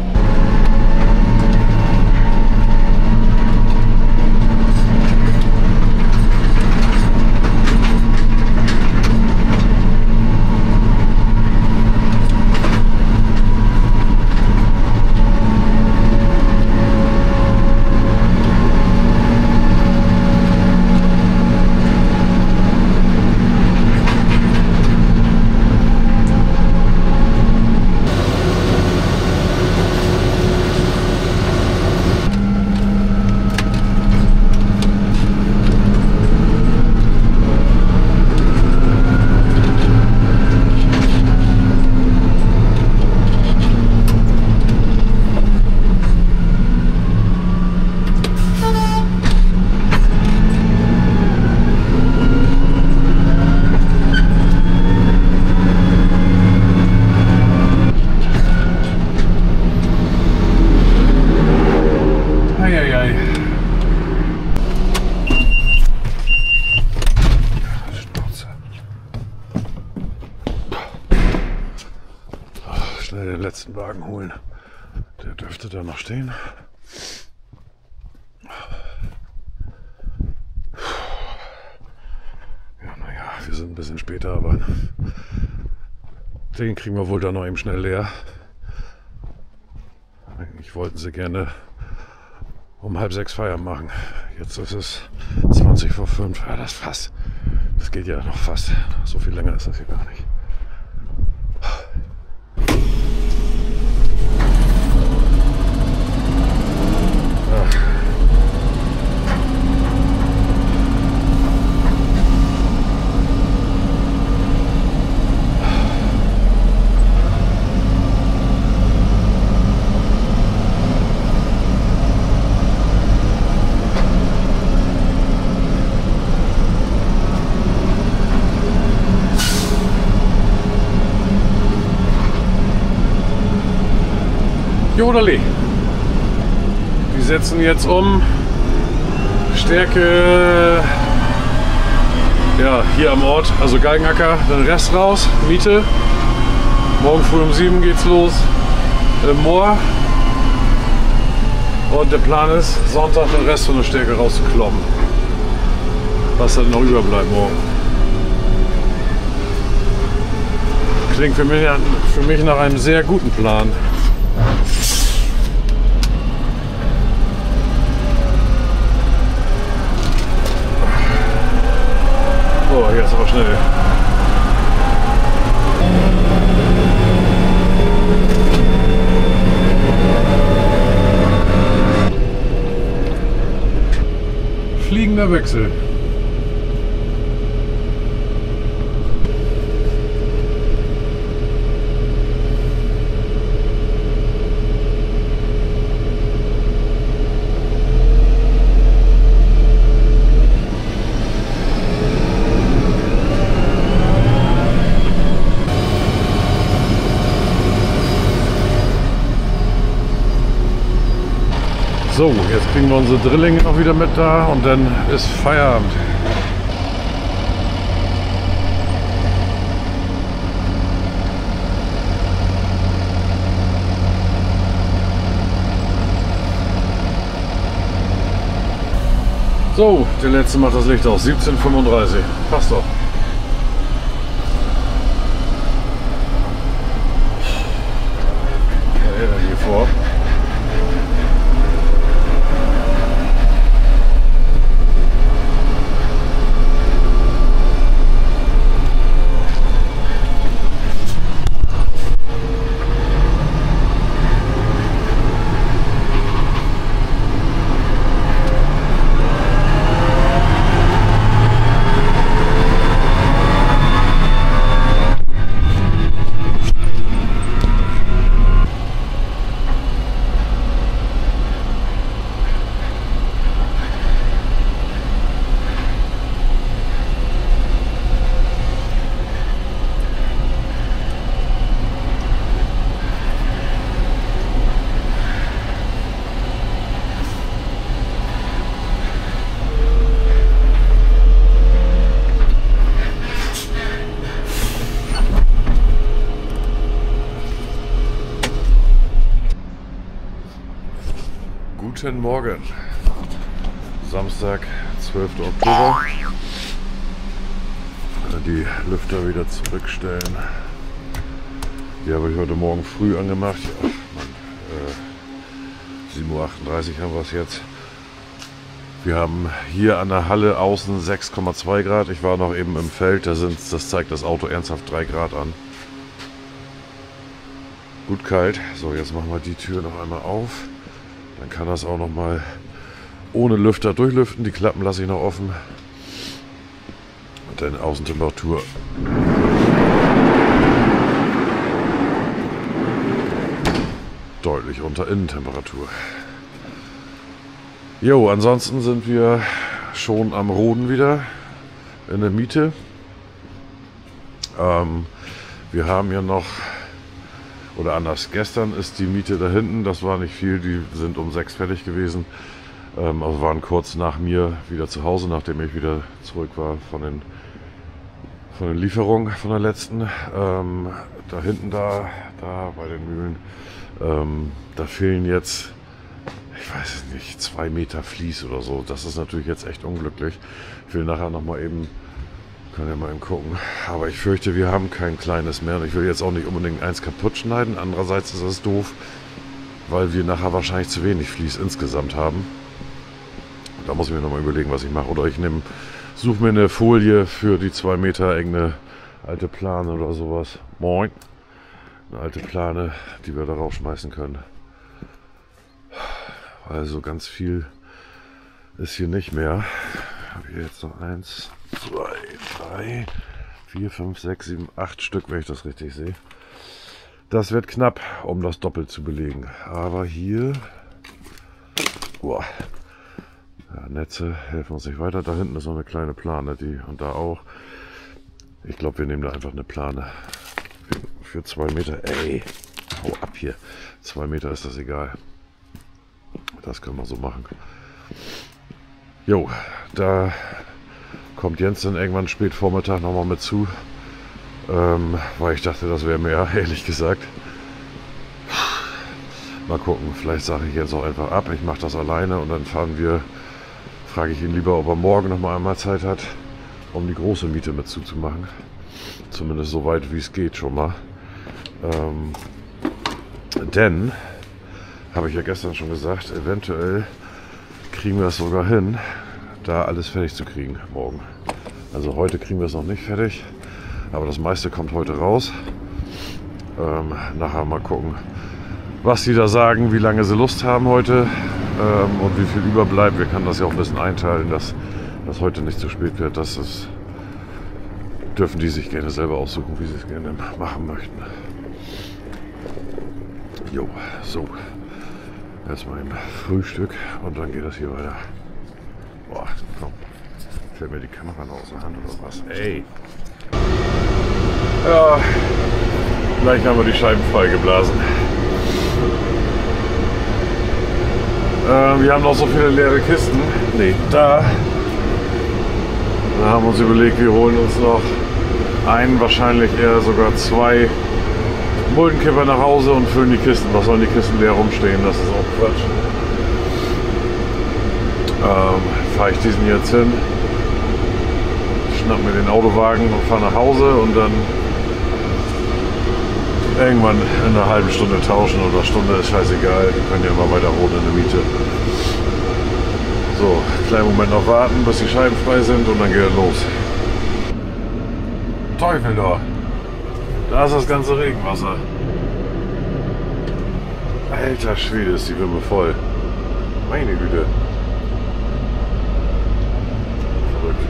Schnell den letzten Wagen holen. Der dürfte da noch stehen. Ja, naja, wir sind ein bisschen später, aber den kriegen wir wohl da noch eben schnell leer. Eigentlich wollten sie gerne um 5:30 Feierabend machen. Jetzt ist es 20 vor 5. Ja, das fast. Das geht ja noch fast. So viel länger ist das hier gar nicht. Jodeli. Die setzen jetzt um. Stärke ja, hier am Ort, also Galgenacker, den Rest raus, Miete. Morgen früh um 7 geht's los im Moor. Und der Plan ist, Sonntag den Rest von der Stärke rauszukloppen. Was dann noch überbleibt morgen. Klingt für mich nach einem sehr guten Plan. Oh, jetzt aber schnell. Fliegender Wechsel. So, jetzt kriegen wir unsere Drillinge noch wieder mit da und dann ist Feierabend. So, der letzte macht das Licht aus. 17:35. Passt doch. Was hält er hier vor? Guten Morgen. Samstag, 12. Oktober. Die Lüfter wieder zurückstellen. Die habe ich heute Morgen früh angemacht. Ja, 7:38 Uhr haben wir es jetzt. Wir haben hier an der Halle außen 6,2 Grad. Ich war noch eben im Feld, das zeigt das Auto ernsthaft 3 Grad an. Gut kalt. So, jetzt machen wir die Tür noch einmal auf. Dann kann das auch noch mal ohne Lüfter durchlüften. Die Klappen lasse ich noch offen. Und dann Außentemperatur. Deutlich unter Innentemperatur. Jo, ansonsten sind wir schon am Roden wieder in der Miete. Wir haben ja noch, oder anders, gestern ist die Miete da hinten, das war nicht viel, die sind um 6 fertig gewesen. Also waren kurz nach mir wieder zu Hause, nachdem ich wieder zurück war von den Lieferungen von der letzten. Da hinten da bei den Mühlen, da fehlen jetzt, ich weiß es nicht, 2 Meter Vlies oder so. Das ist natürlich jetzt echt unglücklich. Ich will nachher nochmal eben, können wir mal eben gucken. Aber ich fürchte, wir haben kein kleines mehr. Und ich will jetzt auch nicht unbedingt eins kaputt schneiden. Andererseits ist das doof, weil wir nachher wahrscheinlich zu wenig Vlies insgesamt haben. Da muss ich mir nochmal überlegen, was ich mache. Oder ich suche mir eine Folie für die 2 Meter enge alte Plane oder sowas. Moin. Eine alte Plane, die wir da rausschmeißen können. Also ganz viel ist hier nicht mehr. Ich habe hier jetzt noch 1, 2, 3, 4, 5, 6, 7, 8 Stück, wenn ich das richtig sehe. Das wird knapp, um das doppelt zu belegen. Aber hier, boah, ja, Netze helfen uns nicht weiter. Da hinten ist noch eine kleine Plane, und da auch. Ich glaube, wir nehmen da einfach eine Plane für 2 Meter. Ey, hau ab hier. 2 Meter ist das egal. Das können wir so machen. Jo, da kommt Jens dann irgendwann spät Vormittag nochmal mit zu. Weil ich dachte, das wäre mehr, ehrlich gesagt. Mal gucken, vielleicht sage ich jetzt auch einfach ab. Ich mache das alleine und dann frage ich ihn lieber, ob er morgen nochmal einmal Zeit hat, um die große Miete mit zuzumachen. Zumindest so weit wie es geht schon mal. Denn, habe ich ja gestern schon gesagt, eventuell kriegen wir es sogar hin, da alles fertig zu kriegen morgen. Also heute kriegen wir es noch nicht fertig, aber das meiste kommt heute raus. Nachher mal gucken, was die da sagen, wie lange sie Lust haben heute und wie viel überbleibt. Wir können das ja auch ein bisschen einteilen, dass das heute nicht zu spät wird. Dürfen die sich gerne selber aussuchen, wie sie es gerne machen möchten. Jo, so. Erstmal ein Frühstück und dann geht das hier weiter. Boah, komm. Fällt mir die Kamera noch aus der Hand oder was? Ey! Ja, gleich haben wir die Scheiben frei geblasen. Wir haben noch so viele leere Kisten. Nee, da. Da haben wir uns überlegt, wir holen uns noch wahrscheinlich eher sogar 2 Muldenkipper nach Hause und füllen die Kisten. Was sollen die Kisten leer rumstehen? Das ist auch Quatsch. Fahre ich diesen jetzt hin, schnapp mir den Autowagen und fahre nach Hause und dann irgendwann in einer halben Stunde tauschen oder Stunde, ist scheißegal. Wir können ja immer weiter roden in der Miete. So, kleinen Moment noch warten, bis die Scheiben frei sind und dann geht es los. Teufel da! Da ist das ganze Regenwasser. Alter Schwede, ist die Wimme voll. Meine Güte. Verrückt.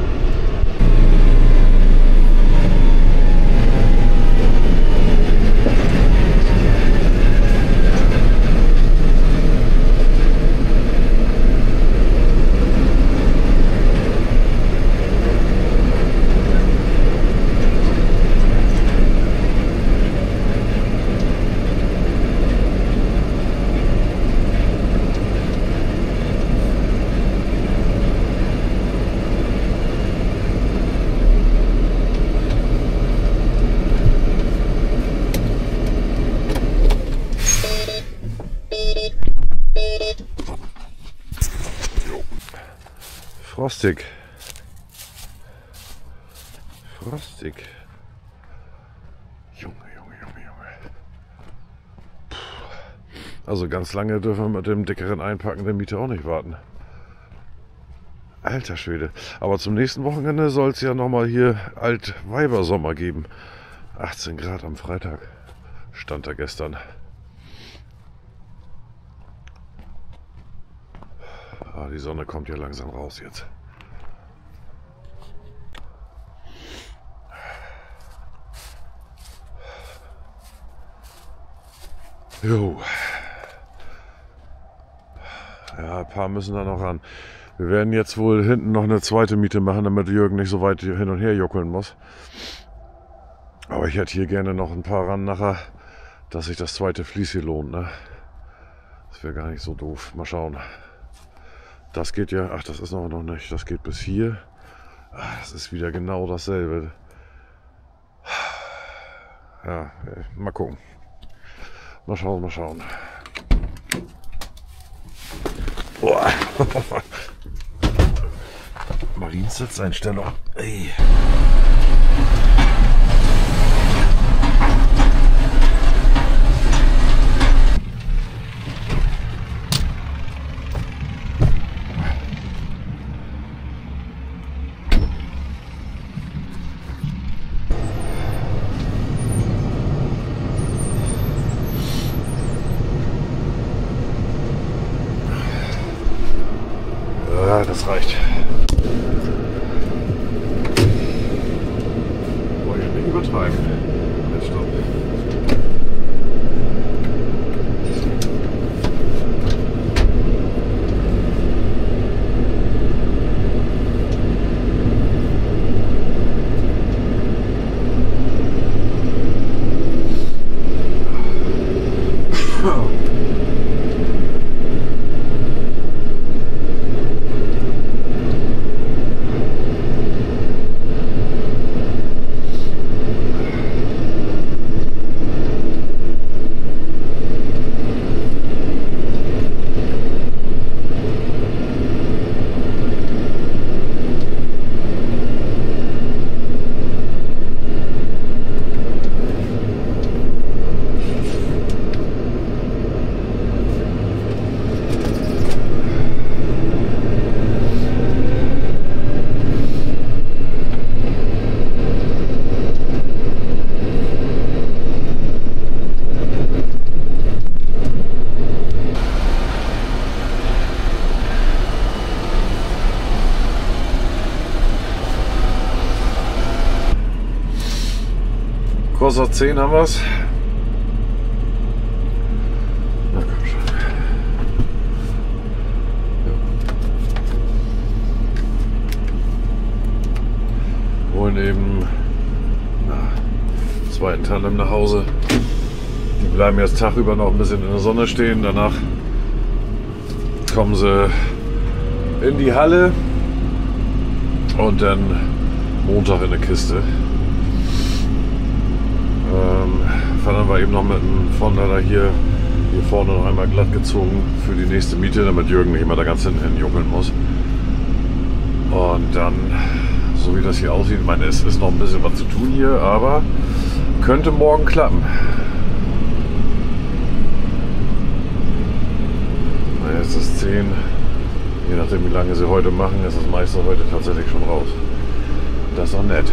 frostig. Frostig. Junge. Puh. Also ganz lange dürfen wir mit dem dickeren Einpacken der Miete auch nicht warten. Alter Schwede. Aber zum nächsten Wochenende soll es ja nochmal hier Altweibersommer geben. 18 Grad am Freitag. Stand da gestern. Ah, die Sonne kommt ja langsam raus jetzt. Jo. Ja, ein paar müssen da noch ran. Wir werden jetzt wohl hinten noch eine zweite Miete machen, damit Jürgen nicht so weit hin und her juckeln muss. Aber ich hätte hier gerne noch ein paar ran nachher, dass sich das zweite Vlies hier lohnt. Ne? Das wäre gar nicht so doof. Mal schauen. Das geht ja, ach, das ist noch nicht. Das geht bis hier. Ach, das ist wieder genau dasselbe. Ja, mal gucken. Mal schauen. Boah. Marins Sitzeinstellung. Ey. Ja, das reicht. Wollen wir nicht übertreiben. Jetzt stopp. Kurz nach 10 haben wir es. Na komm schon. Ja. Holen eben zweiten Tandem nach Hause. Die bleiben jetzt tagüber noch ein bisschen in der Sonne stehen. Danach kommen sie in die Halle und dann Montag in eine Kiste. Dann war eben noch mit dem Vonlader hier vorne noch einmal glatt gezogen für die nächste Miete, damit Jürgen nicht immer da ganz hinten hinjuckeln muss. Und dann, so wie das hier aussieht, ich meine, es ist noch ein bisschen was zu tun hier, aber könnte morgen klappen. Jetzt ist es 10, je nachdem wie lange sie heute machen, ist das meiste heute tatsächlich schon raus. Das ist auch nett.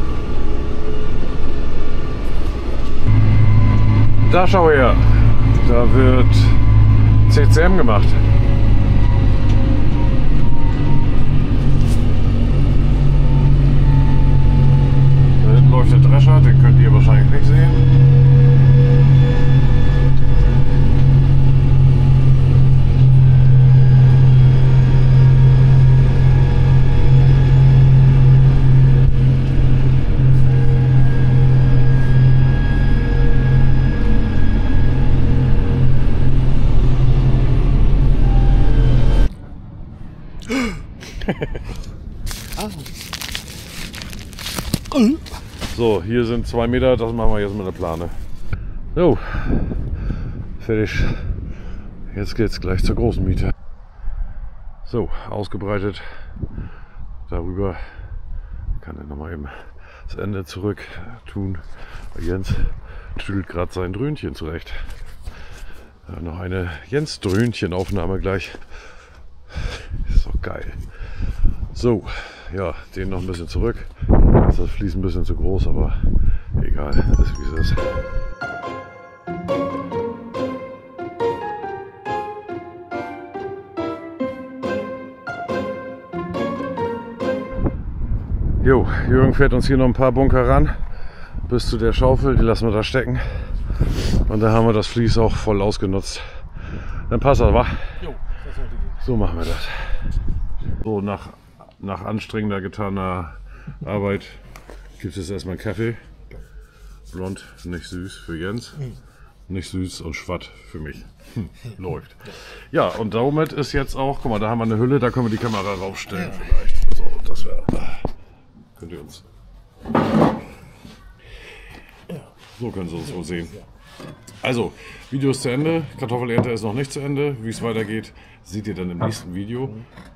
Da schau her, da wird CCM gemacht. Da hinten läuft der Drescher, den könnt ihr wahrscheinlich nicht sehen. So, hier sind 2 Meter, das machen wir jetzt mit der Plane. So, fertig. Jetzt geht's gleich zur großen Miete. So, ausgebreitet. Darüber kann er nochmal eben das Ende zurück tun. Jens tüdelt gerade sein Dröhnchen zurecht. Ja, noch eine Jens-Dröhnchen-Aufnahme gleich. Ist doch geil. So, ja, den noch ein bisschen zurück. Das Vlies ein bisschen zu groß, aber egal, ist wie es ist. Jo, Jürgen fährt uns hier noch ein paar Bunker ran. Bis zu der Schaufel, die lassen wir da stecken. Und da haben wir das Vlies auch voll ausgenutzt. Dann passt das, wa? Jo, das sollte gehen. So machen wir das. So, nach anstrengender getaner Arbeit gibt es erstmal einen Kaffee. Blond, nicht süß für Jens. Nicht süß und schwatt für mich. Läuft. Ja, und damit ist jetzt auch, guck mal, da haben wir eine Hülle, da können wir die Kamera raufstellen vielleicht. So, das wäre. Könnt ihr uns. So können Sie uns so sehen. Also, Video ist zu Ende. Kartoffelernte ist noch nicht zu Ende. Wie es weitergeht, seht ihr dann im nächsten Video.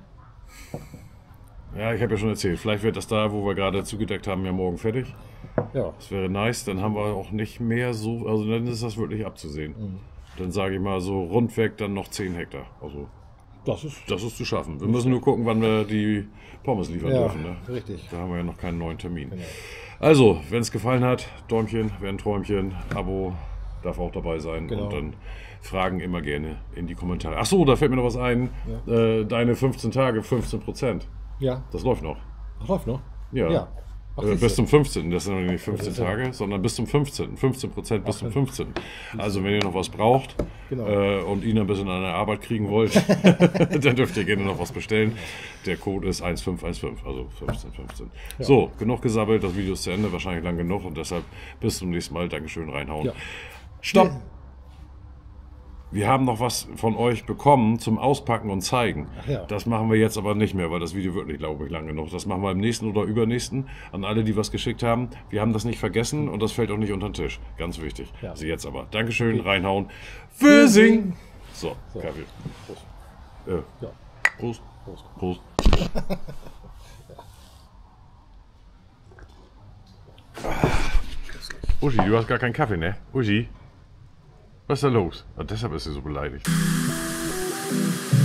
Ja, ich habe ja schon erzählt. Vielleicht wird das da, wo wir gerade zugedeckt haben, ja morgen fertig. Ja. Das wäre nice. Dann haben wir auch nicht mehr so. Also, dann ist das wirklich abzusehen. Dann sage ich mal so rundweg dann noch 10 Hektar. Also, das ist zu schaffen. Wir müssen nur gucken, wann wir die Pommes liefern dürfen. Ne? Richtig. Da haben wir ja noch keinen neuen Termin. Genau. Also, wenn es gefallen hat, Däumchen, wäre ein Träumchen, Abo darf auch dabei sein. Genau. Und dann Fragen immer gerne in die Kommentare. Ach so, da fällt mir noch was ein. Ja. Deine 15 Tage, 15%. Ja. Das läuft noch. Ach, läuft noch? Ja. Ja. Ach, Bis zum 15. Das sind noch nicht 15 Das ist ja- Tage, sondern bis zum 15. 15% bis zum 15. Also wenn ihr noch was braucht Genau. und ihn ein bisschen an der Arbeit kriegen wollt, dann dürft ihr gerne noch was bestellen. Der Code ist 1515, also 1515. So, genug gesabbelt, das Video ist zu Ende, wahrscheinlich lang genug und deshalb bis zum nächsten Mal. Dankeschön, reinhauen. Ja. Stopp! Wir haben noch was von euch bekommen zum Auspacken und zeigen. Ach ja. Das machen wir jetzt aber nicht mehr, weil das Video wirklich, glaube ich, lang genug. Das machen wir im nächsten oder übernächsten. An alle, die was geschickt haben. Wir haben das nicht vergessen und das fällt auch nicht unter den Tisch. Ganz wichtig. Ja. Also jetzt aber. Dankeschön, reinhauen. Fürsing! So, Kaffee. Prost. Ja. Prost. Prost. Prost. Uschi, du hast gar keinen Kaffee, ne? Uschi? Was ist da los? Ah, deshalb ist sie so beleidigt.